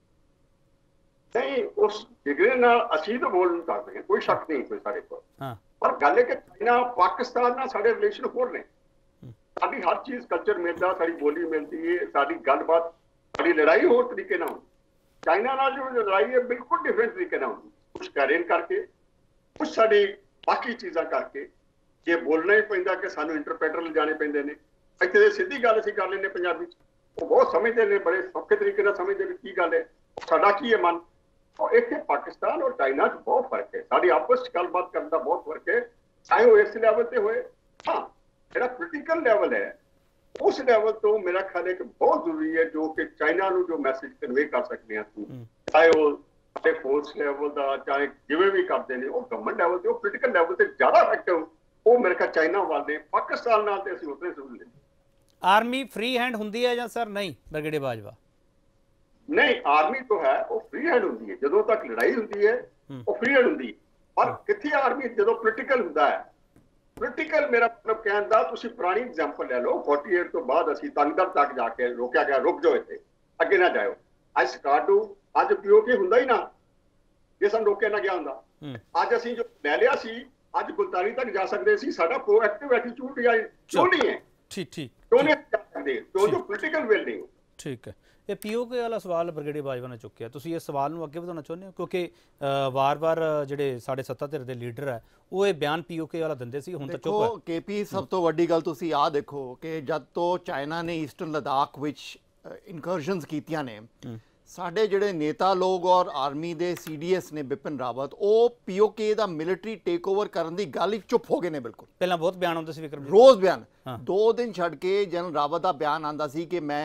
ਨਹੀਂ, ਉਸ ਜਿਗਰੇ ਨਾਲ ਅਸੀਂ ਤਾਂ ਬੋਲ ਨਹੀਂ ਸਕਦੇ, ਕੋਈ ਸ਼ੱਕ ਨਹੀਂ ਕੋਈ ਸਾਡੇ ਕੋਲ। ਹਾਂ, ਪਰ ਗੱਲ ਹੈ ਕਿ ਚਾਈਨਾ ਪਾਕਿਸਤਾਨ ਨਾਲ ਸਾਡੇ ਰਿਲੇਸ਼ਨ ਹੋਰ ਨੇ। ਸਾਡੀ ਹਰ ਚੀਜ਼ ਕਲਚਰ ਮਿਲਦਾ, ਸਾਡੀ ਬੋਲੀ ਮਿਲਦੀ ਹੈ, ਸਾਡੀ ਗੱਲਬਾਤ, ਸਾਡੀ ਲੜਾਈ ਹੋਰ ਤਰੀਕੇ ਨਾਲ ਹੁੰਦੀ। ਚਾਈਨਾ ਨਾਲ ਜੋ ਲੜਾਈ ਹੈ ਬਿਲਕੁਲ ਡਿਫਰੈਂਟ ਤਰੀਕੇ ਨਾਲ ਹੁੰਦੀ, ਕੁਛ ਕੈਰੀਅਰ ਕਰਕੇ, ਕੁਛ ਸਾਡੀ ਬਾਕੀ ਚੀਜ਼ਾਂ ਕਰਕੇ। ਜੇ ਬੋਲਣਾ ਹੀ ਪੈਂਦਾ ਕਿ ਸਾਨੂੰ ਇੰਟਰਪ੍ਰੈਟਰ ਲਿਜਾਣੇ ਪੈਂਦੇ ਨੇ, ਇੱਥੇ ਦੇ ਸਿੱਧੀ ਗੱਲ ਅਸੀਂ ਕਰ ਲੈਂਦੇ ਪੰਜਾਬੀ 'ਚ, ਉਹ ਬਹੁਤ ਸਮਝਦੇ ਨੇ, ਬੜੇ ਸੌਖੇ ਤਰੀਕੇ ਨਾਲ ਸਮਝਦੇ ਨੇ ਕੀ ਗੱਲ ਹੈ, ਸਾਡਾ ਕੀ ਹੈ ਮਨ। ਔਰ ਇੱਥੇ ਪਾਕਿਸਤਾਨ ਔਰ ਚਾਈਨਾ 'ਚ ਬਹੁਤ ਫਰਕ ਹੈ, ਸਾਡੀ ਆਪਸ 'ਚ ਗੱਲਬਾਤ ਕਰਨ ਦਾ ਬਹੁਤ ਫਰਕ ਹੈ, ਚਾਹੇ ਉਹ ਇਸ ਲੈਵਲ ਤੇ ਹੋਏ। ਹਾਂ, ਜਿਹੜਾ ਪੋਲੀਟੀਕਲ ਲੈਵਲ ਹੈ ਉਸ ਲੈਵਲ ਤੋਂ ਮੇਰਾ ਖਿਆਲ ਹੈ ਕਿ ਬਹੁਤ ਜ਼ਰੂਰੀ ਹੈ ਜੋ ਕਿ ਚਾਈਨਾ ਨੂੰ ਜੋ ਮੈਸੇਜ ਕਨਵੇ ਕਰ ਸਕਦੇ ਹਾਂ, ਚਾਹੇ ਉਹ ਸਾਡੇ ਫੋਰਸ ਲੈਵਲ ਦਾ, ਚਾਹੇ ਜਿਵੇਂ ਵੀ ਕਰਦੇ ਨੇ, ਉਹ ਗਵਰਨਮੈਂਟ ਲੈਵਲ ਤੇ, ਉਹ ਪੋਲੀਟੀਕਲ ਲੈਵਲ ਤੇ ਜ਼ਿਆਦਾ ਇਫੈਕਟਿਵ ਉਹ ਮੇਰੇ ਖਿਆਲ ਚਾਈਨਾ ਵੱਲ ਨੇ। ਪਾਕਿਸਤਾਨ ਨਾਲ ਤੇ ਅਸੀਂ ਉਤਨੇ ਜ਼ਰੂਰ ਲੈਂਦੇ। ਆਰਮੀ ਫ੍ਰੀ ਹੈਂਡ ਹੁੰਦੀ ਹੈ ਜਾਂ ਸਰ ਨਹੀਂ ਬ੍ਰਿਗੇਡੀਅਰ ਬਾਜਵਾ? ਨਹੀਂ, ਆਰਮੀ ਤੋਂ ਹੈ ਉਹ ਫ੍ਰੀ ਹੈਂਡ ਹੁੰਦੀ ਹੈ, ਜਦੋਂ ਤੱਕ ਲੜਾਈ ਹੁੰਦੀ ਹੈ ਉਹ ਫ੍ਰੀ ਹੈਂਡ ਹੁੰਦੀ ਹੈ। ਪਰ ਕਿੱਥੇ ਆਰਮੀ ਜਦੋਂ ਪੋਲੀਟੀਕਲ ਹੁੰਦਾ ਹੈ, ਪੋਲੀਟੀਕਲ ਮੇਰਾ ਮਤਲਬ ਕਹਿਣ ਦਾ, ਤੁਸੀਂ ਪੁਰਾਣੀ ਐਗਜ਼ਾਮਪਲ ਲੈ ਲਓ, ਅੜਤਾਲੀ ਤੋਂ ਬਾਅਦ ਅਸੀਂ ਤਨਗੜ ਤੱਕ ਜਾ ਕੇ ਰੋਕਿਆ ਗਿਆ, ਰੁਕ ਜਾਓ ਇੱਥੇ, ਅੱਗੇ ਨਾ ਜਾਇਓ। ਅੱਜ ਸਕਾਟੂ ਅੱਜ ਪੀਓਕੇ ਹੁੰਦਾ ਹੀ ਨਾ, ਜੇ ਸਾਨੂੰ ਰੋਕਿਆ ਨਾ ਗਿਆ ਹੁੰਦਾ। ਅੱਜ ਅਸੀਂ ਜੋ ਲੈ ਲਿਆ ਸੀ, ਅੱਜ ਗੁਲਤਾਨੀ ਤੱਕ ਜਾ ਸਕਦੇ ਸੀ। ਸਾਡਾ ਪ੍ਰੋਐਕਟਿਵ ਐਟੀਟਿਊਡ ਜਾਂ ਕਿਉਂ ਨਹੀਂ ਹੈ? ਠੀਕ ਠੀਕ ਕਿਉਂ ਨਹੀਂ ਜਾ ਸਕਦੇ? ਕਿਉਂ ਜੋ ਪੋਲੀਟੀਕਲ ਵਿਲ ਨਹੀਂ। ਠੀਕ ਹੈ, ਇਹ ਪੀਓਕੇ ਵਾਲਾ ਸਵਾਲ ਬ੍ਰਿਗੇਡੀਅਰ ਬਾਜਵਾ ਨੇ ਚੁੱਕਿਆ, ਤੁਸੀਂ ਇਸ ਸਵਾਲ ਨੂੰ ਅੱਗੇ ਵਧਾਉਣਾ ਚਾਹੁੰਦੇ ਹੋ? ਕਿਉਂਕਿ ਵਾਰ-ਵਾਰ ਜਿਹੜੇ ਸਾਡੇ ਸੱਤਾ ਧਿਰ ਦੇ ਲੀਡਰ ਹੈ ਉਹ ਇਹ ਬਿਆਨ ਪੀਓਕੇ ਵਾਲਾ ਦਿੰਦੇ ਸੀ, ਹੁਣ ਤਾਂ ਚੁੱਪ ਹੈ। ਕੇਪੀ, ਸਭ ਤੋਂ ਵੱਡੀ ਗੱਲ ਤੁਸੀਂ ਆਹ ਦੇਖੋ ਕਿ ਜਦ ਤੋਂ ਚਾਈਨਾ ਨੇ ਈਸਟਰਨ ਲਦਾਖ ਵਿੱਚ ਇਨਕਰਸ਼ਨਸ ਕੀਤੀਆਂ ਨੇ, ਸਾਡੇ ਜਿਹੜੇ ਨੇਤਾ ਲੋਕ ਔਰ ਆਰਮੀ ਦੇ ਸੀ ਡੀ ਐਸ ਨੇ, ਬਿਪਿਨ ਰਾਵਤ, ਉਹ ਪੀਓਕੇ ਦਾ ਮਿਲਟਰੀ ਟੇਕ ਓਵਰ ਕਰਨ ਦੀ ਗੱਲ ਹੀ ਚੁੱਪ ਹੋ ਗਏ ਨੇ ਬਿਲਕੁਲ। ਪਹਿਲਾਂ ਬਹੁਤ ਬਿਆਨ ਹੁੰਦੇ ਸੀ ਵਿਕਰਮ, ਰੋਜ਼ ਬਿਆਨ, ਦੋ ਦਿਨ ਛੱਡ ਕੇ ਜਨਰਲ ਰਾਵਤ ਦਾ ਬਿਆਨ ਆਉਂਦਾ ਸੀ ਕਿ ਮੈਂ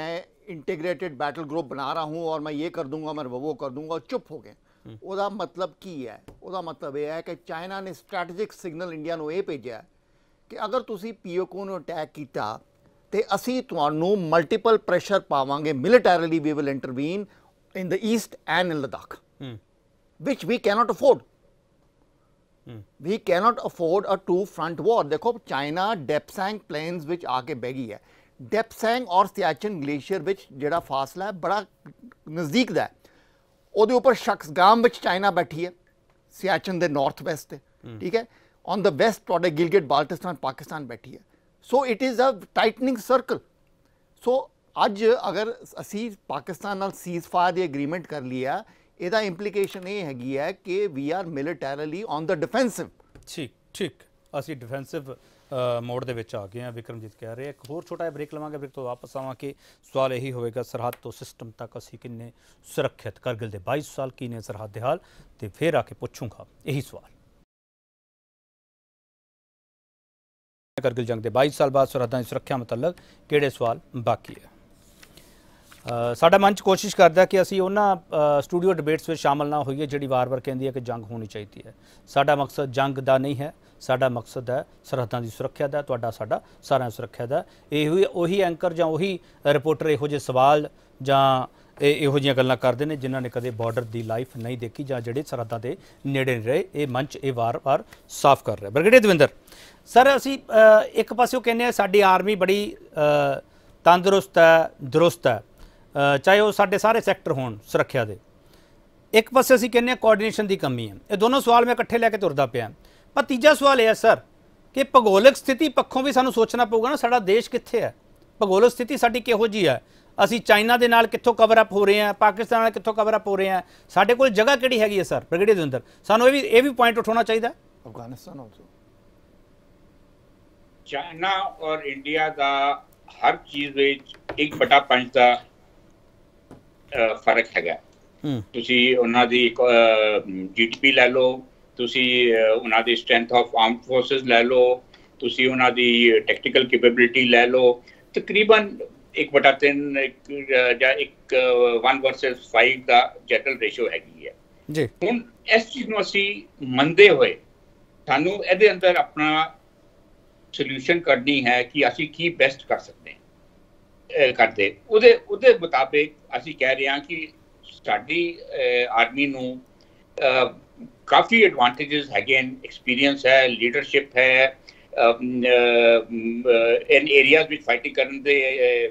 इंटीग्रेटेड बैटल ग्रुप बना रहा हूँ और मैं ये कर दूंगा, मैं वो कर दूंगा, और चुप हो गए। ਉਹਦਾ मतलब की है? ਉਹਦਾ मतलब ਇਹ है कि चाइना ने स्ट्रैटेजिक सिग्नल इंडिया ਨੂੰ ਇਹ ਭੇਜਿਆ कि अगर ਤੁਸੀਂ ਪੀਓਕੇ ਨੂੰ ਅਟੈਕ ਕੀਤਾ ਤੇ ਅਸੀਂ ਤੁਹਾਨੂੰ ਮਲਟੀਪਲ ਪ੍ਰੈਸ਼ਰ ਪਾਵਾਂਗੇ, militarily we will intervene in the east and in Ladakh, hmm. which we cannot afford. Hmm. We cannot afford a two front war. देखो चाइना डेप्सैंग प्लेन्स विच आके बह गई है। डेप्सैंग और सियाचिन ग्लेशियर विच जिहड़ा फासला है बड़ा नज़दीक दा है। ਉਹਦੇ ਉੱਪਰ ਸ਼ਖਸਗਾਮ ਵਿੱਚ ਚਾਈਨਾ ਬੈਠੀ ਹੈ, ਸਿਆਚਨ ਦੇ ਨਾਰਥ ਵੈਸਟ ਤੇ, ਠੀਕ ਹੈ। ਔਨ ਦ ਵੈਸਟ ਤੁਹਾਡੇ ਗਿਲਗਿਟ ਬਾਲਟਿਸਤਾਨ ਪਾਕਿਸਤਾਨ ਬੈਠੀ ਹੈ। So it is a tightening circle. So ਅੱਜ ਅਗਰ ਅਸੀਂ ਪਾਕਿਸਤਾਨ ਨਾਲ ਸੀਜ਼ਫਾਇਰ ਦੀ ਐਗਰੀਮੈਂਟ ਕਰ ਲਿਆ, ਇਹਦਾ ਇੰਪਲੀਕੇਸ਼ਨ ਇਹ ਹੈਗੀ ਹੈ ਕਿ we are militarily on the defensive. ਠੀਕ ਠੀਕ, ਅਸੀਂ ਡਿਫੈਂਸਿਵ ਮੋਡ ਦੇ ਵਿੱਚ ਆ ਗਏ ਹਾਂ। ਵਿਕਰਮਜੀਤ ਕਹਿ ਰਹੇ ਇੱਕ ਹੋਰ ਛੋਟਾ ਜਿਹਾ ਬ੍ਰੇਕ ਲਵਾਂਗੇ, ਬ੍ਰੇਕ ਤੋਂ ਵਾਪਸ ਆਵਾਂਗੇ। ਸਵਾਲ ਇਹੀ ਹੋਵੇਗਾ ਸਰਹੱਦ ਤੋਂ ਸਿਸਟਮ ਤੱਕ ਅਸੀਂ ਕਿੰਨੇ ਸੁਰੱਖਿਅਤ, ਕਰਗਿਲ ਦੇ ਬਾਈ ਸਾਲ ਕੀ ਨੇ ਸਰਹੱਦ ਦੇ ਹਾਲ, ਤੇ ਫਿਰ ਆ ਕੇ ਪੁੱਛੂੰਗਾ ਇਹੀ ਸਵਾਲ। ਕਰਗਿਲ ਜੰਗ ਦੇ ਬਾਈ ਸਾਲ ਬਾਅਦ ਸਰਹੱਦਾਂ ਦੀ ਸੁਰੱਖਿਆ ਮੁਤਲਕ ਕਿਹੜੇ ਸਵਾਲ ਬਾਕੀ ਹੈ? ਸਾਡਾ ਮੰਚ ਕੋਸ਼ਿਸ਼ ਕਰਦਾ ਕਿ ਅਸੀਂ ਉਹਨਾਂ ਸਟੂਡੀਓ ਡਿਬੇਟਸ ਵਿੱਚ ਸ਼ਾਮਲ ਨਾ ਹੋਈਏ ਜਿਹੜੀ ਵਾਰ-ਵਾਰ ਕਹਿੰਦੀ ਹੈ ਕਿ ਜੰਗ ਹੋਣੀ ਚਾਹੀਦੀ ਹੈ। ਸਾਡਾ ਮਕਸਦ ਜੰਗ ਦਾ ਨਹੀਂ ਹੈ, ਸਾਡਾ ਮਕਸਦ ਹੈ ਸਰਹੱਦਾਂ ਦੀ ਸੁਰੱਖਿਆ ਦਾ, ਤੁਹਾਡਾ ਸਾਡਾ ਸਾਰਿਆਂ ਦੀ ਸੁਰੱਖਿਆ ਦਾ। ਇਹੋ ਉਹੀ ਐਂਕਰ ਜਾਂ ਉਹੀ ਰਿਪੋਰਟਰ ਇਹੋ ਜਿਹੇ ਸਵਾਲ ਜਾਂ ਇਹੋ ਜਿਹੀਆਂ ਗੱਲਾਂ ਕਰਦੇ ਨੇ ਜਿਨ੍ਹਾਂ ਨੇ ਕਦੇ ਬਾਰਡਰ ਦੀ ਲਾਈਫ ਨਹੀਂ ਦੇਖੀ ਜਾਂ ਜਿਹੜੇ ਸਰਹੱਦਾਂ ਦੇ ਨੇੜੇ ਨਹੀਂ ਰਹੇ। ਇਹ ਮੰਚ ਇਹ ਵਾਰ-ਵਾਰ ਸਾਫ਼ ਕਰ ਰਿਹਾ। ਬ੍ਰਿਗੇਡੀਅਰ ਦਵਿੰਦਰ ਸਰ, ਅਸੀਂ ਇੱਕ ਪਾਸਿਓਂ ਕਹਿੰਦੇ ਹਾਂ ਸਾਡੀ ਆਰਮੀ ਬੜੀ ਤੰਦਰੁਸਤ ਹੈ, ਦਰੁਸਤ ਹੈ, ਚਾਹੇ ਉਹ ਸਾਡੇ ਸਾਰੇ ਸੈਕਟਰ ਹੋਣ ਸੁਰੱਖਿਆ ਦੇ। ਇੱਕ ਪਾਸੇ ਅਸੀਂ ਕਹਿੰਦੇ ਹਾਂ ਕੋਆਰਡੀਨੇਸ਼ਨ ਦੀ ਕਮੀ ਹੈ। ਇਹ ਦੋਨੋਂ ਸਵਾਲ ਮੈਂ ਇਕੱਠੇ ਲੈ ਕੇ ਤੁਰਦਾ ਪਿਆ। ਪਰ ਤੀਜਾ ਸਵਾਲ ਇਹ ਹੈ ਸਰ ਕਿ ਭੂਗੋਲਿਕ ਸਥਿਤੀ ਪੱਖੋਂ ਵੀ ਸਾਨੂੰ ਸੋਚਣਾ ਪਊਗਾ ਨਾ, ਸਾਡਾ ਦੇਸ਼ ਕਿੱਥੇ ਹੈ, ਭੂਗੋਲਿਕ ਸਥਿਤੀ ਸਾਡੀ ਕਿਹੋ ਜਿਹੀ ਹੈ, ਅਸੀਂ ਚਾਈਨਾ ਦੇ ਨਾਲ ਕਿੱਥੋਂ ਕਵਰ ਅਪ ਹੋ ਰਹੇ ਹਾਂ, ਪਾਕਿਸਤਾਨ ਨਾਲ ਕਿੱਥੋਂ ਕਵਰ ਅਪ ਹੋ ਰਹੇ ਹਾਂ, ਸਾਡੇ ਕੋਲ ਜਗ੍ਹਾ ਕਿਹੜੀ ਹੈਗੀ ਹੈ ਸਰ ਬ੍ਰਿਗੇਡੀਅਰ ਦਵਿੰਦਰ? ਸਾਨੂੰ ਇਹ ਵੀ ਇਹ ਵੀ ਪੁਆਇੰਟ ਉਠਾਉਣਾ ਚਾਹੀਦਾ। ਅਫਗਾਨਿਸਤਾਨ ਆਲਸੋ ਚਾਈਨਾ ਔਰ ਇੰਡੀਆ ਦਾ ਹਰ ਚੀਜ਼ ਵਿੱਚ ਇੱਕ ਬਟਾ ਪੰਜ ਦਾ ਫਰਕ ਹੈਗਾ। ਤੁਸੀਂ ਉਹਨਾਂ ਦੀ ਜੀਡੀਪੀ ਲੈ ਲਓ, ਤੁਸੀਂ ਉਹਨਾਂ ਦੀ ਸਟਰੈਂਥ ਆਫ ਆਰਮਡ ਫੋਰਸਿਸ ਲੈ ਲਓ, ਤੁਸੀਂ ਉਹਨਾਂ ਦੀ ਟੈਕਨੀਕਲ ਕੈਪੇਬਿਲਿਟੀ ਲੈ ਲਓ, ਤਕਰੀਬਨ ਇੱਕ ਬਟਾ ਤਿੰਨ ਜਾਂ ਇੱਕ ਵਨ ਵਰਸਸ ਫਾਈਵ ਦਾ ਜਨਰਲ ਰੇਸ਼ੋ ਹੈਗੀ ਹੈ ਜੀ। ਹੁਣ ਇਸ ਚੀਜ਼ ਨੂੰ ਅਸੀਂ ਮੰਨਦੇ ਹੋਏ ਸਾਨੂੰ ਇਹਦੇ ਅੰਦਰ ਆਪਣਾ ਸੋਲੂਸ਼ਨ ਕਰਨੀ ਹੈ ਕਿ ਅਸੀਂ ਕੀ ਬੈਸਟ ਕਰ ਸਕਦੇ ਹਾਂ ਕਰਦੇ। ਉਹਦੇ ਉਹਦੇ ਮੁਤਾਬਿਕ ਅਸੀਂ ਕਹਿ ਰਹੇ ਹਾਂ ਕਿ ਸਾਡੀ ਆਰਮੀ ਨੂੰ ਕਾਫੀ ਐਡਵਾਂਟੇजेस ਹੈਗੇ, ਐਕਸਪੀਰੀਅੰਸ ਹੈ, ਲੀਡਰਸ਼ਿਪ ਹੈ, ਇਨ ਏਰੀਆਜ਼ ਵਿੱਚ ਫਾਈਟਿੰਗ ਕਰਨ ਦੇ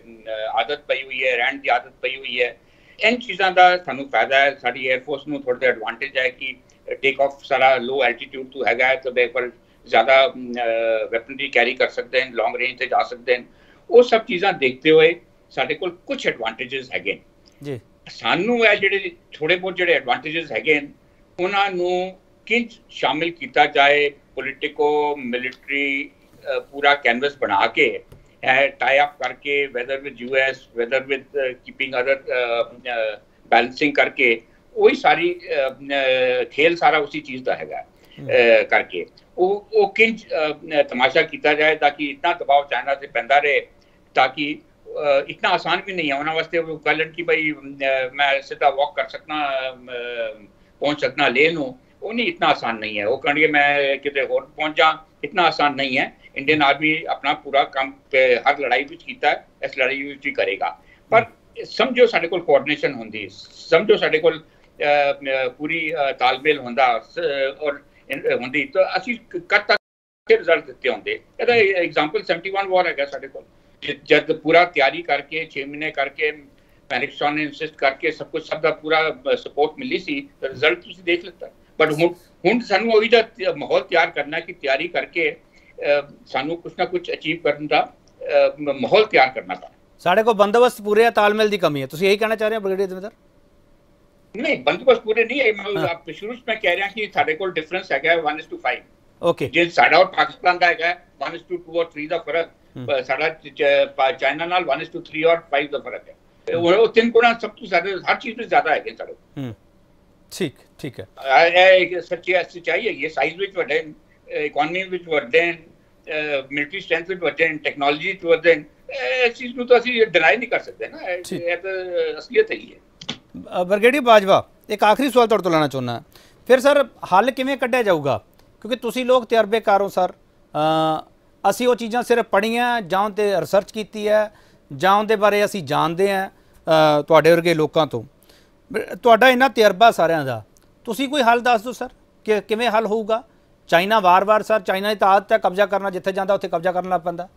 ਆਦਤ ਪਈ ਹੋਈ ਹੈ, ਰਹਿਣ ਦੀ ਆਦਤ ਪਈ ਹੋਈ ਹੈ। ਇਨ ਚੀਜ਼ਾਂ ਦਾ ਸਾਨੂੰ ਫਾਇਦਾ ਹੈ। ਸਾਡੀ 에ਅਰਫੋਰਸ ਨੂੰ ਥੋੜ੍ਹਾ ਜਿਹਾ ਐਡਵਾਂਟੇਜ ਹੈ ਕਿ ਟੇਕ ਆਫ ਸਾਰਾ ਲੋ ਐਲਟੀਟਿਊਡ ਤੋਂ ਹੈਗਾ, ਤਾਂ ਬਿਲਕੁਲ ਜ਼ਿਆਦਾ ਵੈਪਨਰੀ ਕੈਰੀ ਕਰ ਸਕਦੇ ਹਨ, ਲੌਂਗ ਰੇਂਜ 'ਤੇ ਜਾ ਸਕਦੇ ਹਨ। ਉਹ ਸਭ ਚੀਜ਼ਾਂ ਦੇਖਦੇ ਹੋਏ ਸਾਡੇ ਕੋਲ ਕੁਝ ਐਡਵਾਂਟੇजेस ਹੈਗੇ ਜੀ। ਸਾਨੂੰ ਇਹ ਜਿਹੜੇ ਥੋੜ੍ਹੇ ਬਹੁਤ ਜਿਹੜੇ ਐਡਵਾਂਟੇजेस ਹੈਗੇ ਉਹਨਾਂ ਨੂੰ ਕਿੰਝ ਸ਼ਾਮਿਲ ਕੀਤਾ ਜਾਏ, ਪੋਲੀਟਿਕੋ ਮਿਲਟਰੀ ਪੂਰਾ ਕੈਨਵਸ ਬਣਾ ਕੇ ਟਾਈ ਅਪ ਕਰਕੇ, whether with U S, whether with keeping other balancing ਕਰਕੇ, ਉਹੀ ਸਾਰੀ ਖੇਲ ਸਾਰਾ ਉਸੀ ਚੀਜ਼ ਦਾ ਹੈਗਾ ਕਰਕੇ ਉਹ ਉਹ ਕਿੰਝ ਤਮਾਸ਼ਾ ਕੀਤਾ ਜਾਏ ਤਾਂ ਕਿ ਇਤਨਾ ਦਬਾਅ ਚਾਈਨਾ ਤੇ ਪੈਂਦਾ ਰਹੇ, ਤਾਂ ਕਿ इतना आसान भी नहीं है उन्होंने वास्ते वो कलन कि भाई मैं सीधा वॉक कर सकना, पहुंच सकना ले लूँ, वो नहीं, इतना आसान नहीं है। वो कहेंगे मैं कितने होर पहुंच जा, इतना आसान नहीं है। इंडियन आर्मी अपना पूरा काम हर लड़ाई में किया है, इस लड़ाई में भी करेगा। पर समझो साढ़े कोल कोऑर्डिनेशन होंदी, समझो साढ़े कोल पूरी तालमेल होंदा और होंदी, तो असी कद तक रिजल्ट दिते होंदे। ਇਹਦਾ एग्जांपल इकहत्तर वार हैगा साढ़े कोल, जब पूरा तैयारी करके छे महीने करके पैरिस्टॉन ने इंसिस्ट करके सब कुछ सब का पूरा सपोर्ट मिली सी, तो रिजल्ट तुसी देख लेता। बट हुण हुण सानू ओही दा माहौल तैयार करना कि तैयारी करके सानू कुछ ना कुछ अचीव करन दा माहौल तैयार करना पैना। साडे को बंदोबस्त पूरे तालमेल दी कमी है, तुसी यही कहना चाह रहे हो ब्रिगेडियर दविंदर? नहीं, बंदोबस्त पूरे नहीं है। मैं आप शुरू में कह रहा कि साडे कोल डिफरेंस हैगा one is to five. Okay, जे साडा और पाकिस्तान दा हैगा वन इज टू टू और थ्री दा फर्क, ਸਾਡਾ ਚਾਈਨਾ ਨਾਲ वन इज टू थ्री और फाइव ਦਾ ਫਰਕ ਹੈ। ਉਹ ਤਿੰਨ ਗੁਣਾ ਸਭ ਤੋਂ ਜ਼ਿਆਦਾ ਹਰ ਚੀਜ਼ ਵਿੱਚ ਜ਼ਿਆਦਾ ਹੈਗੇ ਸਾਡੇ। ਹੂੰ, ਠੀਕ ਠੀਕ ਹੈ, ਇਹ ਸੱਚੀ ਸੱਚਾਈ ਹੈ। ਇਹ ਸਾਈਜ਼ ਵਿੱਚ ਵੱਡੇ, ਇਕਨੋਮੀ ਵਿੱਚ ਵੱਡੇ, ਮਿਲਟਰੀ ਸਟਰੈਂਥ ਵਿੱਚ ਵੱਡੇ, ਟੈਕਨੋਲੋਜੀ ਵਿੱਚ ਵੱਡੇ, ਇਸ ਚੀਜ਼ ਨੂੰ ਤਾਂ ਅਸੀਂ ਡਿਨਾਈ ਨਹੀਂ ਕਰ ਸਕਦੇ ਨਾ, ਇਹ ਤਾਂ ਅਸਲੀਅਤ ਹੀ ਹੈ। ਬ੍ਰਿਗੇਡੀਅਰ ਬਾਜਵਾ, ਇੱਕ ਆਖਰੀ ਸਵਾਲ ਤੁਹਾਡੇ ਤੋਂ ਲੈਣਾ ਚਾਹੁੰਦਾ, ਫਿਰ ਸਰ ਹੱਲ ਕਿਵੇਂ ਕੱਢਿਆ ਜਾਊਗਾ? ਕਿਉਂਕਿ ਤੁਸੀਂ ਲੋਕ ਤਜਰਬੇਕਾਰ ਹੋ ਸਰ, ਅਸੀਂ ਉਹ ਚੀਜ਼ਾਂ ਸਿਰਫ ਪੜ੍ਹੀਆਂ ਜਾਂ ਉਹ 'ਤੇ ਰਿਸਰਚ ਕੀਤੀ ਹੈ ਜਾਂ ਉਹਦੇ ਬਾਰੇ ਅਸੀਂ ਜਾਣਦੇ ਹਾਂ ਤੁਹਾਡੇ ਵਰਗੇ ਲੋਕਾਂ ਤੋਂ। ਤੁਹਾਡਾ ਇੰਨਾ ਤਜਰਬਾ ਸਾਰਿਆਂ ਦਾ, ਤੁਸੀਂ ਕੋਈ ਹੱਲ ਦੱਸ ਦਿਓ ਸਰ ਕਿ ਕਿਵੇਂ ਹੱਲ ਹੋਊਗਾ? ਚਾਈਨਾ ਵਾਰ-ਵਾਰ ਸਰ, ਚਾਈਨਾ ਦੀ ਤਾਂ ਆਦਤ ਹੈ ਕਬਜ਼ਾ ਕਰਨਾ, ਜਿੱਥੇ ਜਾਂਦਾ ਉੱਥੇ ਕਬਜ਼ਾ ਕਰਨ ਲੱਗ ਪੈਂਦਾ।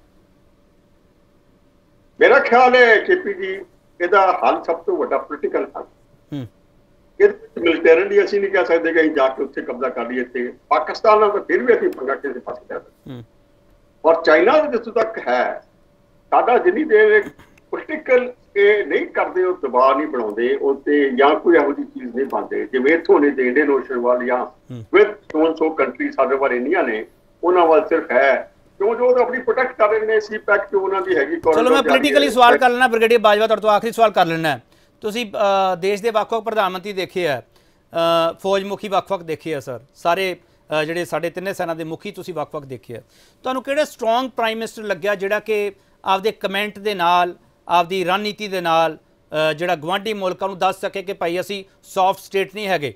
ਮੇਰਾ ਖਿਆਲ ਹੈ ਕੇਪੀ ਜੀ, ਇਹਦਾ ਹੱਲ ਸਭ ਤੋਂ ਵੱਡਾ ਪੋਲੀਟੀਕਲ ਹੱਲ। ਮਿਲਟਰੀਲੀ ਅਸੀਂ ਨਹੀਂ ਕਹਿ ਸਕਦੇ ਕਿ ਅਸੀਂ ਜਾ ਕੇ ਉੱਥੇ ਕਬਜ਼ਾ ਕਰ ਲਈਏ। ਇੱਥੇ ਪਾਕਿਸਤਾਨ ਨਾਲ ਤਾਂ ਫਿਰ ਵੀ ਅਸੀਂ ਪੰਗਾ ਕਿਸੇ ਪਾਸੇ ਲੈ ਸਕਦੇ, ਔਰ ਚਾਈਨਾ ਦਾ ਜਿੱਥੋਂ ਤੱਕ ਹੈ ਸਾਡਾ ਜਿੰਨੀ ਦੇਰ ਪੋਲੀਟੀਕਲ ਇਹ ਨਹੀਂ ਕਰਦੇ, ਉਹ ਦਬਾਅ ਨਹੀਂ ਬਣਾਉਂਦੇ ਉੱਤੇ ਜਾਂ ਕੋਈ ਇਹੋ ਜਿਹੀ ਚੀਜ਼ ਨਹੀਂ ਬਣਦੇ, ਜਿਵੇਂ ਇੱਥੋਂ ਨਹੀਂ ਦੇ ਇੰਡੀਅਨ ਓਸ਼ਨ ਵੱਲ ਜਾਂ ਵਿਦ ਸੋ ਸੋ ਕੰਟਰੀ ਸਾਡੇ ਵੱਲ ਇੰਨੀਆਂ ਨੇ, ਉਹਨਾਂ ਵੱਲ ਸਿਰਫ ਹੈ ਕਿਉਂ ਜੋ ਉਹ ਆਪਣੀ ਪ੍ਰੋਟੈਕਟ ਕਰ ਰਹੇ ਨੇ। ਸੀ ਪੈਕ ਜੋ ਉਹਨਾਂ ਦੀ ਹੈਗੀ। ਚਲੋ ਮੈਂ ਪੋਲੀਟੀਕਲੀ ਸਵਾਲ ਕਰ ਲੈਣਾ ਬ੍ਰਿਗੇਡੀਅਰ ਬਾਜਵਾ, ਤੁਹਾਡੇ ਤੋਂ ਆਖਰੀ ਸਵਾਲ ਕਰ ਲੈਣਾ। ਤੁਸੀਂ ਦੇਸ਼ ਦੇ ਵੱਖ-ਵੱਖ ਪ੍ਰਧਾਨ ਮੰਤਰੀ ਦੇਖੇ ਆ, ਫੌਜ ਮੁਖੀ ਵੱਖ-ਵੱਖ ਦੇਖੇ ਆ ਸਰ, ਸਾਰੇ ਜਿਹੜੇ ਸਾਡੇ ਤਿੰਨੇ ਸੈਨਾ ਦੇ ਮੁਖੀ ਤੁਸੀਂ ਵੱਖ-ਵੱਖ ਦੇਖੇ ਆ। ਤੁਹਾਨੂੰ ਕਿਹੜਾ ਸਟਰੋਂਗ ਪ੍ਰਾਈਮ ਮਿਨਿਸਟਰ ਲੱਗਿਆ ਜਿਹੜਾ ਕਿ ਆਪਦੇ ਕਮੈਂਟ ਦੇ ਨਾਲ, ਆਪਦੀ ਰਣਨੀਤੀ ਦੇ ਨਾਲ ਜਿਹੜਾ ਗਵਾਂਢੀ ਮੁਲਕਾਂ ਨੂੰ ਦੱਸ ਸਕੇ ਕਿ ਭਾਈ ਅਸੀਂ ਸੌਫਟ ਸਟੇਟ ਨਹੀਂ ਹੈਗੇ?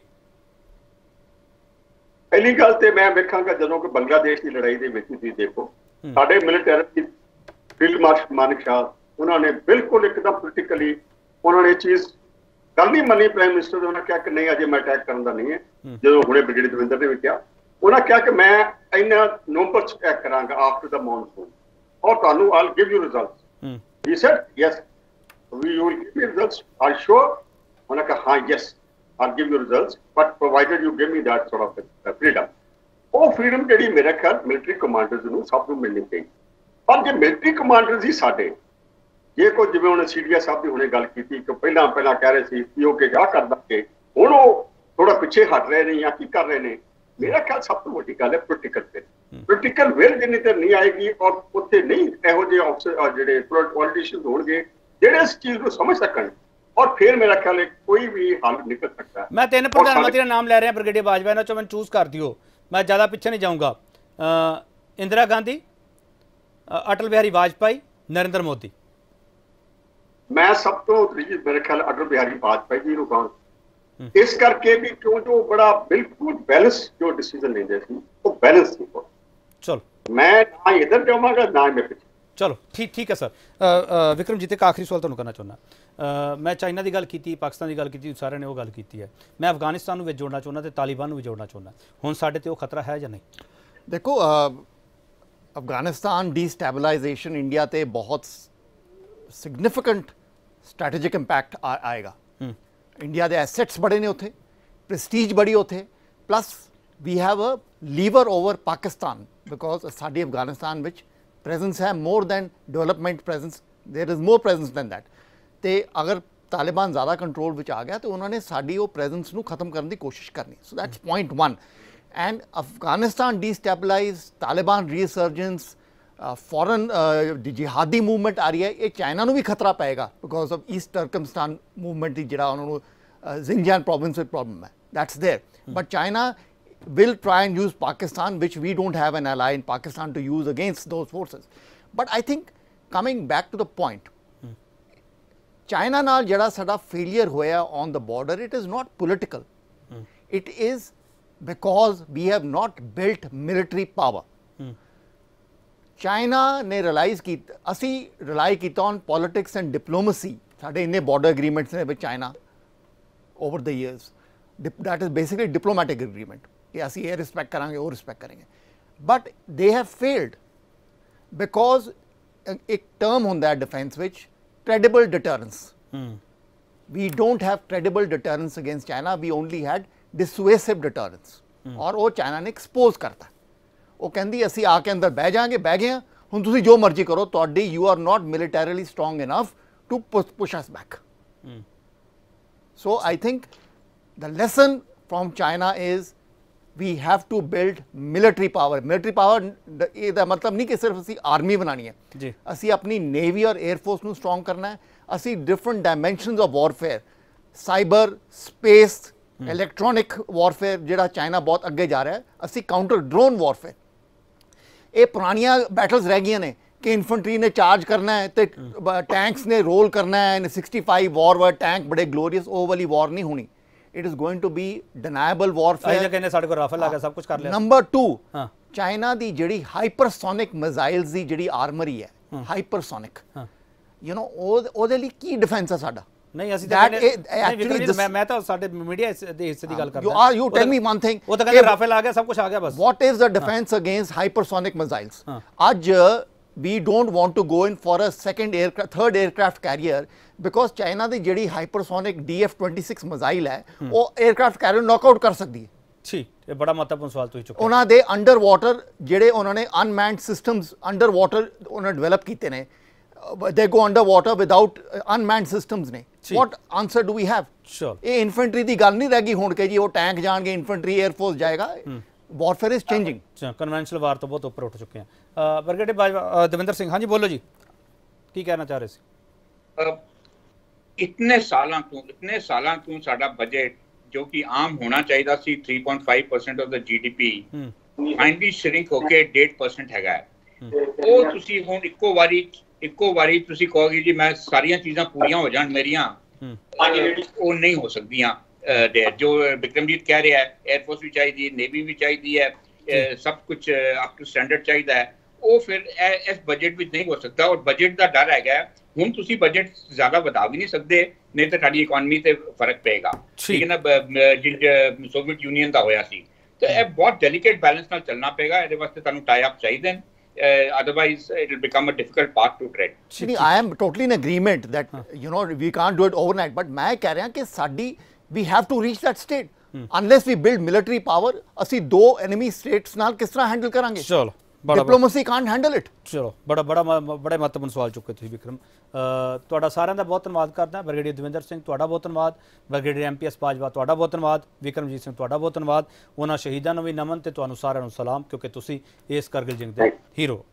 ਪਹਿਲੀ ਗੱਲ ਤੇ ਮੈਂ ਵੇਖਾਂਗਾ ਜਦੋਂ ਕਿ ਬੰਗਲਾਦੇਸ਼ ਦੀ ਲੜਾਈ ਦੇ ਵਿੱਚ ਤੁਸੀਂ ਦੇਖੋ, ਸਾਡੇ military field marshal Manekshaw, ਉਹਨਾਂ ਨੇ ਬਿਲਕੁਲ ਇੱਕਦਮ ਪੋਲੀਟੀਕਲੀ ਉਹਨਾਂ ਨੇ ਇਹ ਚੀਜ਼ ਗੱਲ ਨਹੀਂ ਮੰਨੀ ਪ੍ਰਾਈਮ ਮਿਨਿਸਟਰ ਦੇ। ਉਹਨਾਂ ਕਿਹਾ ਕਿ ਨਹੀਂ ਅਜੇ ਮੈਂ ਅਟੈਕ ਕਰਨ ਦਾ ਨਹੀਂ ਹੈ। ਜਦੋਂ ਹੁਣੇ ਬ੍ਰਿਗੇਡੀਅਰ ਦਵਿੰਦਰ ਨੇ ਵੀ ਕਿਹਾ, ਉਹਨਾਂ ਕਿਹਾ ਕਿ ਮੈਂ ਇੰਨਾ ਨਵੰਬਰ ਚ ਅਟੈਕ ਕਰਾਂਗਾ ਆਫਟਰ ਦਾ ਮੌਨਸੂਨ, ਔਰ ਤੁਹਾਨੂੰ I'll give you results. He said yes we you will give me results, are you sure? ਉਹਨਾਂ ਕਿਹਾ ਹਾਂ yes I'll give you results but provided you give me that sort of freedom. ਉਹ ਫਰੀडम ਜਿਹੜੀ ਮੇਰੇ ਖਿਆਲ ਮਿਲਟਰੀ ਕਮਾਂਡਰਸ ਨੂੰ ਸਭ ਨੂੰ ਮਿਲਣੀ ਚਾਹੀਦੀ। ਪਰ ਜੇ ਮਿਲਟਰੀ ਕਮਾਂਡਰਸ ਹੀ ਸਾਡੇ ਜੇ ਕੋਈ, ਜਿਵੇਂ ਉਹਨੇ ਸੀਡੀਆ ਸਾਹਿਬ ਦੀ ਹੁਣੇ ਗੱਲ ਕੀਤੀ ਕਿ ਪਹਿਲਾਂ ਪਹਿਲਾਂ ਕਹਿ ਰਹੇ ਸੀ ਪੀਓ ਕੇ ਜਾ ਕਰ ਦਾਂਗੇ, ਹੁਣ ਉਹ ਥੋੜਾ ਪਿੱਛੇ ਹਟ ਰਹੇ ਨੇ ਜਾਂ ਕੀ ਕਰ ਰਹੇ ਨੇ, ਮੇਰਾ ਖਿਆਲ ਸਭ ਤੋਂ ਵੱਡੀ ਗੱਲ ਹੈ ਪੋਲੀਟੀਕਲ ਵਿਲ। ਪੋਲੀਟੀਕਲ ਵਿਲ ਜਿੰਨੀ ਦੇਰ ਨਹੀਂ ਆਏਗੀ ਔਰ ਉੱਥੇ ਨਹੀਂ ਇਹੋ ਜਿਹੇ ਅਫਸਰ ਜਿਹੜੇ ਪੋਲੀਟੀਸ਼ੀਅਨ ਹੋਣਗੇ ਜਿਹੜੇ ਇਸ ਚੀਜ਼ ਨੂੰ ਸਮਝ ਸਕਣ, ਔਰ ਫਿਰ ਮੇਰਾ ਖਿਆਲ ਹੈ ਕੋਈ ਵੀ ਹੱਲ ਨਿਕਲ ਸਕਦਾ। ਮੈਂ ਤਿੰਨ ਪ੍ਰਧਾਨ ਮੰਤਰੀ ਦਾ ਨਾਮ ਲੈ ਰਿਹਾ ਬ੍ਰਿਗੇਡੀਅਰ ਬਾਜਵਾ, ਇਹਨਾਂ ਚੋਂ ਮੈਨੂੰ ਚੂਜ਼ ਕਰ ਦਿਓ, ਮੈਂ ਜ਼ਿਆਦਾ ਪਿੱਛੇ ਨਹੀਂ ਜਾਊਂਗਾ। ਇੰਦਰਾ ਗਾਂਧੀ, ਅਟਲ ਬਿਹਾਰੀ ਵਾਜਪਾਈ, ਨਰਿੰਦਰ ਮੋਦੀ। ਮੈਂ ਸਭ ਤੋਂ ਮੇਰੇ ਖਿਆਲ ਅਟਲ ਬਿਹਾਰੀ ਵਾਜਪਾਈ ਜੀ ਨੂੰ ਕਹਾਂ, ਇਸ ਕਰਕੇ ਵੀ ਕਿਉਂ ਜੋ ਬੜਾ ਬਿਲਕੁਲ ਬੈਲੈਂਸ ਜੋ ਡਿਸੀਜਨ ਲੈਂਦੇ ਸੀ ਉਹ ਬੈਲੈਂਸ ਸੀ। ਚਲੋ ਮੈਂ ਨਾ ਇੱਧਰ ਜਾਵਾਂਗਾ ਨਾ ਮੈਂ ਪਿੱਛੇ। ਚਲੋ ਠੀਕ ਠੀਕ ਹੈ ਸਰ। ਵਿਕਰਮਜੀਤ, ਇੱਕ ਆਖਰੀ ਸਵਾਲ ਤੁਹਾਨੂੰ ਕਰਨਾ ਚਾਹੁੰਦਾ। ਮੈਂ ਚਾਈਨਾ ਦੀ ਗੱਲ ਕੀਤੀ, ਪਾਕਿਸਤਾਨ ਦੀ ਗੱਲ ਕੀਤੀ, ਸਾਰਿਆਂ ਨੇ ਉਹ ਗੱਲ ਕੀਤੀ ਹੈ। ਮੈਂ ਅਫਗਾਨਿਸਤਾਨ ਨੂੰ ਵੀ ਜੋੜਨਾ ਚਾਹੁੰਦਾ ਤੇ ਤਾਲਿਬਾਨ ਨੂੰ ਵੀ ਜੋੜਨਾ ਚਾਹੁੰਦਾ। ਹੁਣ ਸਾਡੇ ਤੇ ਉਹ ਖਤਰਾ ਹੈ ਜਾਂ ਨਹੀਂ? ਦੇਖੋ, ਅਫਗਾਨਿਸਤਾਨ ਡੀਸਟੈਬਲਾਈਜੇਸ਼ਨ ਇੰਡੀਆ ਤੇ ਬਹੁਤ ਸਿਗਨੀਫਿਕੈਂਟ ਸਟ੍ਰੈਟੇਜਿਕ ਇੰਪੈਕਟ ਆਏਗਾ। ਇੰਡੀਆ ਦੇ ਐਸੈਟਸ ਬੜੇ ਨੇ ਉੱਥੇ, ਪ੍ਰੈਸਟੀਜ ਬੜੀ ਉੱਥੇ, plus we have a lever over Pakistan because ਸਾਡੀ ਅਫਗਾਨਿਸਤਾਨ ਵਿੱਚ ਪ੍ਰੈਜ਼ੈਂਸ ਹੈ more than development presence, there is more presence than that. ਤੇ ਅਗਰ ਤਾਲਿਬਾਨ ਜ਼ਿਆਦਾ ਕੰਟਰੋਲ ਵਿੱਚ ਆ ਗਿਆ ਤਾਂ ਉਹਨਾਂ ਨੇ ਸਾਡੀ ਉਹ ਪ੍ਰੈਜ਼ੈਂਸ ਨੂੰ ਖਤਮ ਕਰਨ ਦੀ ਕੋਸ਼ਿਸ਼ ਕਰਨੀ। So that's point one. And Afghanistan destabilize, Taliban resurgence, foreign ਜਿਹਾਦੀ ਮੂਵਮੈਂਟ ਆ ਰਹੀ ਹੈ, ਇਹ ਚਾਈਨਾ ਨੂੰ ਵੀ ਖਤਰਾ ਪਏਗਾ because of East Turkestan movement ਦੀ ਜਿਹੜਾ ਉਹਨਾਂ ਨੂੰ ਜ਼ਿੰਗਜਾਨ ਪ੍ਰੋਵਿੰਸ ਵਿੱਚ ਪ੍ਰੋਬਲਮ ਹੈ, that's there. But China will try and use Pakistan, which we don't have an ally in Pakistan to use against those forces. But I think coming back to the point, hmm. China ਨਾਲ ਜਿਹੜਾ ਸਾਡਾ failure ਹੋਇਆ on the border, it is not political. Hmm. It is because we have not built military power. Hmm. China ਨੇ realize ਕੀਤਾ, ਅਸੀਂ rely ਕੀਤਾ on politics and diplomacy. ਸਾਡੇ ਇੰਨੇ border agreements ਨੇ with China over the years. That is basically diplomatic agreement. कि ਅਸੀਂ ਇਹ ਰਿਸਪੈਕਟ ਕਰਾਂਗੇ ਉਹ ਰਿਸਪੈਕਟ ਕਰਾਂਗੇ, but they have failed because ਇੱਕ ਟਰਮ ਹੁੰਦਾ ਹੈ ਡਿਫੈਂਸ ਵਿੱਚ credible deterrence. We don't have credible deterrence against China, we only had dissuasive deterrence. ਔਰ ਉਹ ਚਾਈਨਾ ਨੇ ਐਕਸਪੋਜ਼ ਕਰਤਾ। ਉਹ ਕਹਿੰਦੀ ਅਸੀਂ ਆ ਕੇ ਅੰਦਰ ਬਹਿ ਜਾਾਂਗੇ, ਬਹਿ ਗਏ ਹਾਂ, ਹੁਣ ਤੁਸੀਂ ਜੋ ਮਰਜ਼ੀ ਕਰੋ, ਤੁਹਾਡੀ you are not militarily strong enough to push us back. So I think the lesson from China is we have to build military power. military power ਇਹਦਾ ਮਤਲਬ ਨਹੀਂ ਕਿ ਸਿਰਫ ਅਸੀਂ ਆਰਮੀ ਬਣਾਣੀ ਹੈ ਜੀ, ਅਸੀਂ ਆਪਣੀ ਨੇਵੀ ਔਰ 에ਅਰਫੋਰਸ ਨੂੰ ਸਟਰੋਂਗ ਕਰਨਾ ਹੈ। ਅਸੀਂ different dimensions of warfare, cyber, space, electronic warfare ਜਿਹੜਾ ਚਾਈਨਾ ਬਹੁਤ ਅੱਗੇ ਜਾ ਰਿਹਾ ਹੈ, ਅਸੀਂ ਕਾਊਂਟਰ ਡਰੋਨ ਵਾਰਫੇਅਰ, ਇਹ ਪੁਰਾਣੀਆਂ ਬੈਟਲਸ ਰਹਿ ਗਈਆਂ ਨੇ कि इन्फेंट्री ने चार्ज करना है तो टैंक्स ने रोल करना है, सिक्सटी फाइव वॉर वर टैंक बड़े ग्लोरियस, वो वाली वॉर नहीं होनी। It is going to be deniable warfare. कहने साडे को राफेल आ गया, सब कुछ कर लिया। नंबर टू, हाँ। चाइना दी जिहड़ी हाइपरसोनिक मिसाइल्स दी जिहड़ी आर्मरी है, हाइपरसोनिक, यू नो ਉਹਦੇ ਲਈ ਕੀ ਡਿਫੈਂਸ ਹੈ ਸਾਡਾ? नहीं ਅਸੀਂ That ਤਾਂ is- actually actually this- ਮੈਂ ਮੈਂ ਤਾਂ ਸਾਡੇ ਮੀਡੀਆ ਦੇ ਹਿੱਸੇ ਦੀ ਗੱਲ ਕਰਦਾ। You are you tell me one thing, ਉਹ ਤਾਂ ਕਹਿੰਦੇ ਰਾਫੇਲ ਆ ਗਿਆ, ਸਭ ਕੁਝ ਆ ਗਿਆ ਬਸ। what is the defense against hypersonic missiles? हाँ. ਅੱਜ we don't want to go in for a second aircraft, third aircraft carrier because China ਦੀ ਜਿਹੜੀ hypersonic D F twenty-six missile ਹੈ ਉਹ aircraft carrier ਨੌਕਆਊਟ ਕਰ ਸਕਦੀ ਹੈ। ਠੀਕ, ਇਹ ਬੜਾ ਮਹੱਤਵਪੂਰਨ ਸਵਾਲ ਤੁਸੀਂ ਚੁੱਕਿਆ। ਉਹਨਾਂ ਦੇ ਅੰਡਰ ਵਾਟਰ ਜਿਹੜੇ ਉਹਨਾਂ ਨੇ ਅਨਮੈਨਡ ਸਿਸਟਮਸ ਅੰਡਰ ਵਾਟਰ ਉਹਨਾਂ ਡਿਵੈਲਪ ਕੀਤੇ ਨੇ, they go underwater without uh, unmanned systems ਨੇ। what answer do we have? Sure. ਇਹ ਇਨਫੈਂਟਰੀ ਦੀ ਗੱਲ ਨਹੀਂ ਰਹਿ ਗਈ ਹੁਣ ਕਿ ਜੀ ਉਹ ਟੈਂਕ ਜਾਣਗੇ, ਇਨਫੈਂਟਰੀ 에ਅਰਫੋਰਸ ਜਾਏਗਾ। Warfare is changing. Conventional war ਤੋਂ ਬਹੁਤ ਉੱਪਰ ਉੱਠ ਚੁੱਕੇ ਹਾਂ। ਬਰਗੇਡੇ ਬਾਜਵਾ ਦਵਿੰਦਰ ਸਿੰਘ, ਹਾਂਜੀ ਬੋਲੋ ਜੀ, ਕੀ ਕਹਿਣਾ ਚਾਹ ਰਹੇ ਸੀ? ਇਤਨੇ ਸਾਲਾਂ ਤੋਂ ਇਤਨੇ ਸਾਲਾਂ ਤੋਂ ਸਾਡਾ ਬਜਟ ਜੋ ਕਿ ਆਮ ਹੋਣਾ ਚਾਹੀਦਾ ਸੀ three point five percent of ਦਾ ਜੀਡੀਪੀ, ਫਾਈਨਲੀ ਸ਼ਰਿੰਕ ਹੋ ਕੇ eight percent ਹੈਗਾ। ਉਹ ਤੁਸੀਂ ਹੁਣ ਇੱਕੋ ਵਾਰੀ ਇੱਕੋ ਵਾਰੀ ਤੁਸੀਂ ਕਹੋਗੇ ਜੀ ਮੈਂ ਸਾਰੀਆਂ ਚੀਜ਼ਾਂ ਪੂਰੀਆਂ ਹੋ ਜਾਣ ਮੇਰੀਆਂ, ਉਹ ਨਹੀਂ ਹੋ ਸਕਦੀਆਂ। ਜੋ ਵਿਕਰਮਜੀਤ ਕਹਿ ਰਿਹਾ ਹੈ, 에ਅਰਫੋਰਸ ਵੀ ਚਾਹੀਦੀ ਹੈ, ਨੇਵੀ ਵੀ ਚਾਹੀਦੀ ਹੈ, ਸਭ ਕੁਝ ਅਪ ਟੂ ਸਟੈਂਡਰਡ ਚਾਹੀਦਾ ਹੈ, ਉਹ ਫਿਰ ਇਸ ਬਜਟ ਵਿੱਚ ਨਹੀਂ ਹੋ ਸਕਦਾ। ਔਰ ਬਜਟ ਦਾ ਡਰ ਹੈਗਾ, ਹੁਣ ਤੁਸੀਂ ਬਜਟ ਜ਼ਿਆਦਾ ਵਧਾ ਵੀ ਨਹੀਂ ਸਕਦੇ, ਨਹੀਂ ਤਾਂ ਤੁਹਾਡੀ ਇਕਨੋਮੀ ਤੇ ਫਰਕ ਪਏਗਾ। ਠੀਕ ਹੈ ਨਾ, ਜਿ ਸੋਵੀਅਤ ਯੂਨੀਅਨ ਦਾ ਹੋਇਆ ਸੀ। ਤਾਂ ਇਹ ਬਹੁਤ ਡੈਲੀਕੇਟ ਬੈਲੈਂਸ ਨਾਲ ਚੱਲਣਾ ਪਏਗਾ, ਇਹਦੇ ਵਾਸਤੇ ਤੁਹਾਨੂੰ ਟਾਈ ਅਪ ਚਾਹੀਦੇ ਨੇ। Uh, otherwise it will become a difficult path to tread. See, I am totally in agreement that you know we can't do it overnight, but मैं कह रहा कि साडी we have to reach that state. Unless we build military power, ਅਸੀਂ ਦੋ enemy states ਨਾਲ ਕਿਸ ਤਰ੍ਹਾਂ handle ਕਰਾਂਗੇ? ਚਲੋ, ਬੜਾ diplomacy can't handle it. ਚਲੋ, ਬੜਾ ਬੜਾ ਬੜੇ ਮਹੱਤਵਪੂਰਨ ਸਵਾਲ ਚੁੱਕੇ ਤੁਸੀਂ ਵਿਕਰਮ। ਤੁਹਾਡਾ ਸਾਰਿਆਂ ਦਾ ਬਹੁਤ ਧੰਨਵਾਦ ਕਰਦਾ। ਬ੍ਰਿਗੇਡੀਅਰ ਦਵਿੰਦਰ ਸਿੰਘ ਤੁਹਾਡਾ ਬਹੁਤ ਧੰਨਵਾਦ, brigadier M P S Bajwa ਤੁਹਾਡਾ ਬਹੁਤ ਧੰਨਵਾਦ, ਵਿਕਰਮਜੀਤ ਸਿੰਘ ਤੁਹਾਡਾ ਬਹੁਤ ਧੰਨਵਾਦ। ਉਹਨਾਂ ਸ਼ਹੀਦਾਂ ਨੂੰ ਵੀ ਨਮਨ ਤੇ ਤੁਹਾਨੂੰ ਸਾਰਿਆਂ ਨੂੰ ਸਲਾਮ, ਕਿਉਂਕਿ ਤੁਸੀਂ ਇਸ ਕਰਗਿਲ ਜੰਗ ਦੇ ਹੀਰੋ।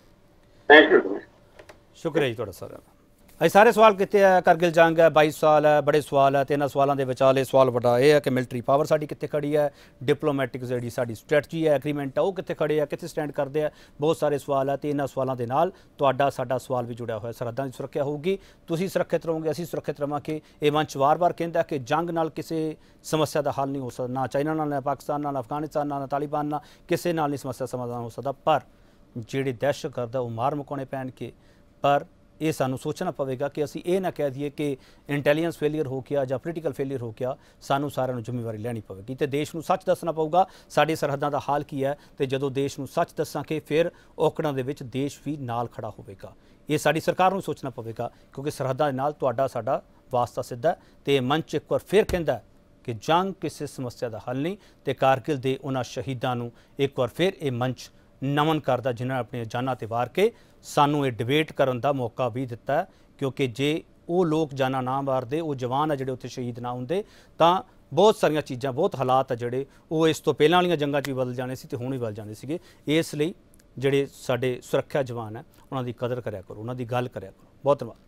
Thank you. ਸ਼ੁਕਰੀਆ ਜੀ ਤੁਹਾਡਾ ਸਾਰਿਆਂ ਦਾ। ਅਸੀਂ ਸਾਰੇ ਸਵਾਲ ਕੀਤੇ ਆ, ਕਰਗਿਲ ਜੰਗ ਹੈ, ਬਾਈ ਸਾਲ ਹੈ, ਬੜੇ ਸਵਾਲ ਹੈ, ਤੇ ਇਹਨਾਂ ਸਵਾਲਾਂ ਦੇ ਵਿਚਾਲੇ ਸਵਾਲ ਵੱਡਾ ਇਹ ਹੈ ਕਿ ਮਿਲਟਰੀ ਪਾਵਰ ਸਾਡੀ ਕਿੱਥੇ ਖੜੀ ਹੈ, ਡਿਪਲੋਮੈਟਿਕ ਜਿਹੜੀ ਸਾਡੀ ਸਟ੍ਰੈਟਜੀ ਹੈ, ਐਗਰੀਮੈਂਟ ਹੈ, ਉਹ ਕਿੱਥੇ ਖੜੇ ਆ, ਕਿੱਥੇ ਸਟੈਂਡ ਕਰਦੇ ਆ। ਬਹੁਤ ਸਾਰੇ ਸਵਾਲ ਹੈ ਤੇ ਇਹਨਾਂ ਸਵਾਲਾਂ ਦੇ ਨਾਲ ਤੁਹਾਡਾ ਸਾਡਾ ਸਵਾਲ ਵੀ ਜੁੜਿਆ ਹੋਇਆ। ਸਰਹੱਦਾਂ ਦੀ ਸੁਰੱਖਿਆ ਹੋਊਗੀ, ਤੁਸੀਂ ਸੁਰੱਖਿਅਤ ਰਹੋਗੇ, ਅਸੀਂ ਸੁਰੱਖਿਅਤ ਰਵਾਂਗੇ। ਇਹ ਮੰਚ ਵਾਰ-ਵਾਰ ਕਹਿੰਦਾ ਕਿ ਜੰਗ ਨਾਲ ਕਿਸੇ ਸਮੱਸਿਆ ਦਾ ਹੱਲ ਨਹੀਂ ਹੋ ਸਕਦਾ, ਨਾ ਚਾਈਨਾ ਨਾਲ, ਨਾ ਪਾਕਿਸਤਾਨ ਨਾਲ, ਅਫਗਾਨਿਸਤਾਨ ਨਾਲ, ਨਾ ਤਾਲਿਬਾਨ ਨਾਲ, ਕਿਸੇ ਨਾਲ ਨਹੀਂ ਸਮੱਸਿਆ ਸਮਾਧਾਨ ਹੋ ਸਕਦਾ। ਪਰ ਜਿਹੜੇ ਦਹਿਸ਼ਤਗਰਦ ਉਹ ਮਾਰ ਮੁਕਾਉਣੇ ਪੈਣਗੇ। ਪਰ ਇਹ ਸਾਨੂੰ ਸੋਚਣਾ ਪਵੇਗਾ ਕਿ ਅਸੀਂ ਇਹ ਨਾ ਕਹਿ ਦਈਏ ਕਿ ਇੰਟੈਲੀਜੈਂਸ ਫੇਲੀਅਰ ਹੋ ਗਿਆ ਜਾਂ ਪੋਲੀਟੀਕਲ ਫੇਲੀਅਰ ਹੋ ਗਿਆ। ਸਾਨੂੰ ਸਾਰਿਆਂ ਨੂੰ ਜ਼ਿੰਮੇਵਾਰੀ ਲੈਣੀ ਪਵੇਗੀ ਤੇ ਦੇਸ਼ ਨੂੰ ਸੱਚ ਦੱਸਣਾ ਪਊਗਾ ਸਾਡੀ ਸਰਹੱਦਾਂ ਦਾ ਹਾਲ ਕੀ ਹੈ। ਤੇ ਜਦੋਂ ਦੇਸ਼ ਨੂੰ ਸੱਚ ਦੱਸਾਂਗੇ ਫਿਰ ਔਕੜਾਂ ਦੇ ਵਿੱਚ ਦੇਸ਼ ਵੀ ਨਾਲ ਖੜਾ ਹੋਵੇਗਾ। ਇਹ ਸਾਡੀ ਸਰਕਾਰ ਨੂੰ ਸੋਚਣਾ ਪਵੇਗਾ, ਕਿਉਂਕਿ ਸਰਹੱਦਾਂ ਦੇ ਨਾਲ ਤੁਹਾਡਾ ਸਾਡਾ ਵਾਸਤਾ ਸਿੱਧਾ। ਤੇ ਇਹ ਮੰਚ ਇੱਕ ਵਾਰ ਫਿਰ ਕਹਿੰਦਾ ਕਿ ਜੰਗ ਕਿਸੇ ਸਮੱਸਿਆ ਦਾ ਹੱਲ ਨਹੀਂ। ਤੇ ਕਾਰਗਿਲ ਦੇ ਉਹਨਾਂ ਸ਼ਹੀਦਾਂ ਨੂੰ ਇੱਕ ਵਾਰ ਫਿਰ ਇਹ ਮੰਚ ਨਮਨ ਕਰਦਾ, ਜਿਨ੍ਹਾਂ ਨੇ ਆਪਣੀਆਂ ਜਾਨਾਂ ਤੇ ਵਾਰ ਕੇ ਸਾਨੂੰ ਇਹ ਡਿਬੇਟ ਕਰਨ ਦਾ ਮੌਕਾ ਵੀ ਦਿੱਤਾ। ਕਿਉਂਕਿ ਜੇ ਉਹ ਲੋਕ ਜਾਨਾਂ ਨਾ ਮਾਰਦੇ, ਉਹ ਜਵਾਨ ਆ ਜਿਹੜੇ ਉੱਥੇ ਸ਼ਹੀਦ ਨਾ ਹੁੰਦੇ, ਤਾਂ ਬਹੁਤ ਸਾਰੀਆਂ ਚੀਜ਼ਾਂ, ਬਹੁਤ ਹਾਲਾਤ ਆ ਜਿਹੜੇ ਉਹ ਇਸ ਤੋਂ ਪਹਿਲਾਂ ਵਾਲੀਆਂ ਜੰਗਾਂ 'ਚ ਵੀ ਬਦਲ ਜਾਣੇ ਸੀ ਤੇ ਹੁਣ ਵੀ ਬਦਲ ਜਾਂਦੇ ਸੀਗੇ। ਇਸ ਲਈ ਜਿਹੜੇ ਸਾਡੇ ਸੁਰੱਖਿਆ ਜਵਾਨ ਹੈ ਉਹਨਾਂ ਦੀ ਕਦਰ ਕਰਿਆ ਕਰੋ, ਉਹਨਾਂ ਦੀ ਗੱਲ ਕਰਿਆ ਕਰੋ। ਬਹੁਤ ਧੰਨਵਾਦ।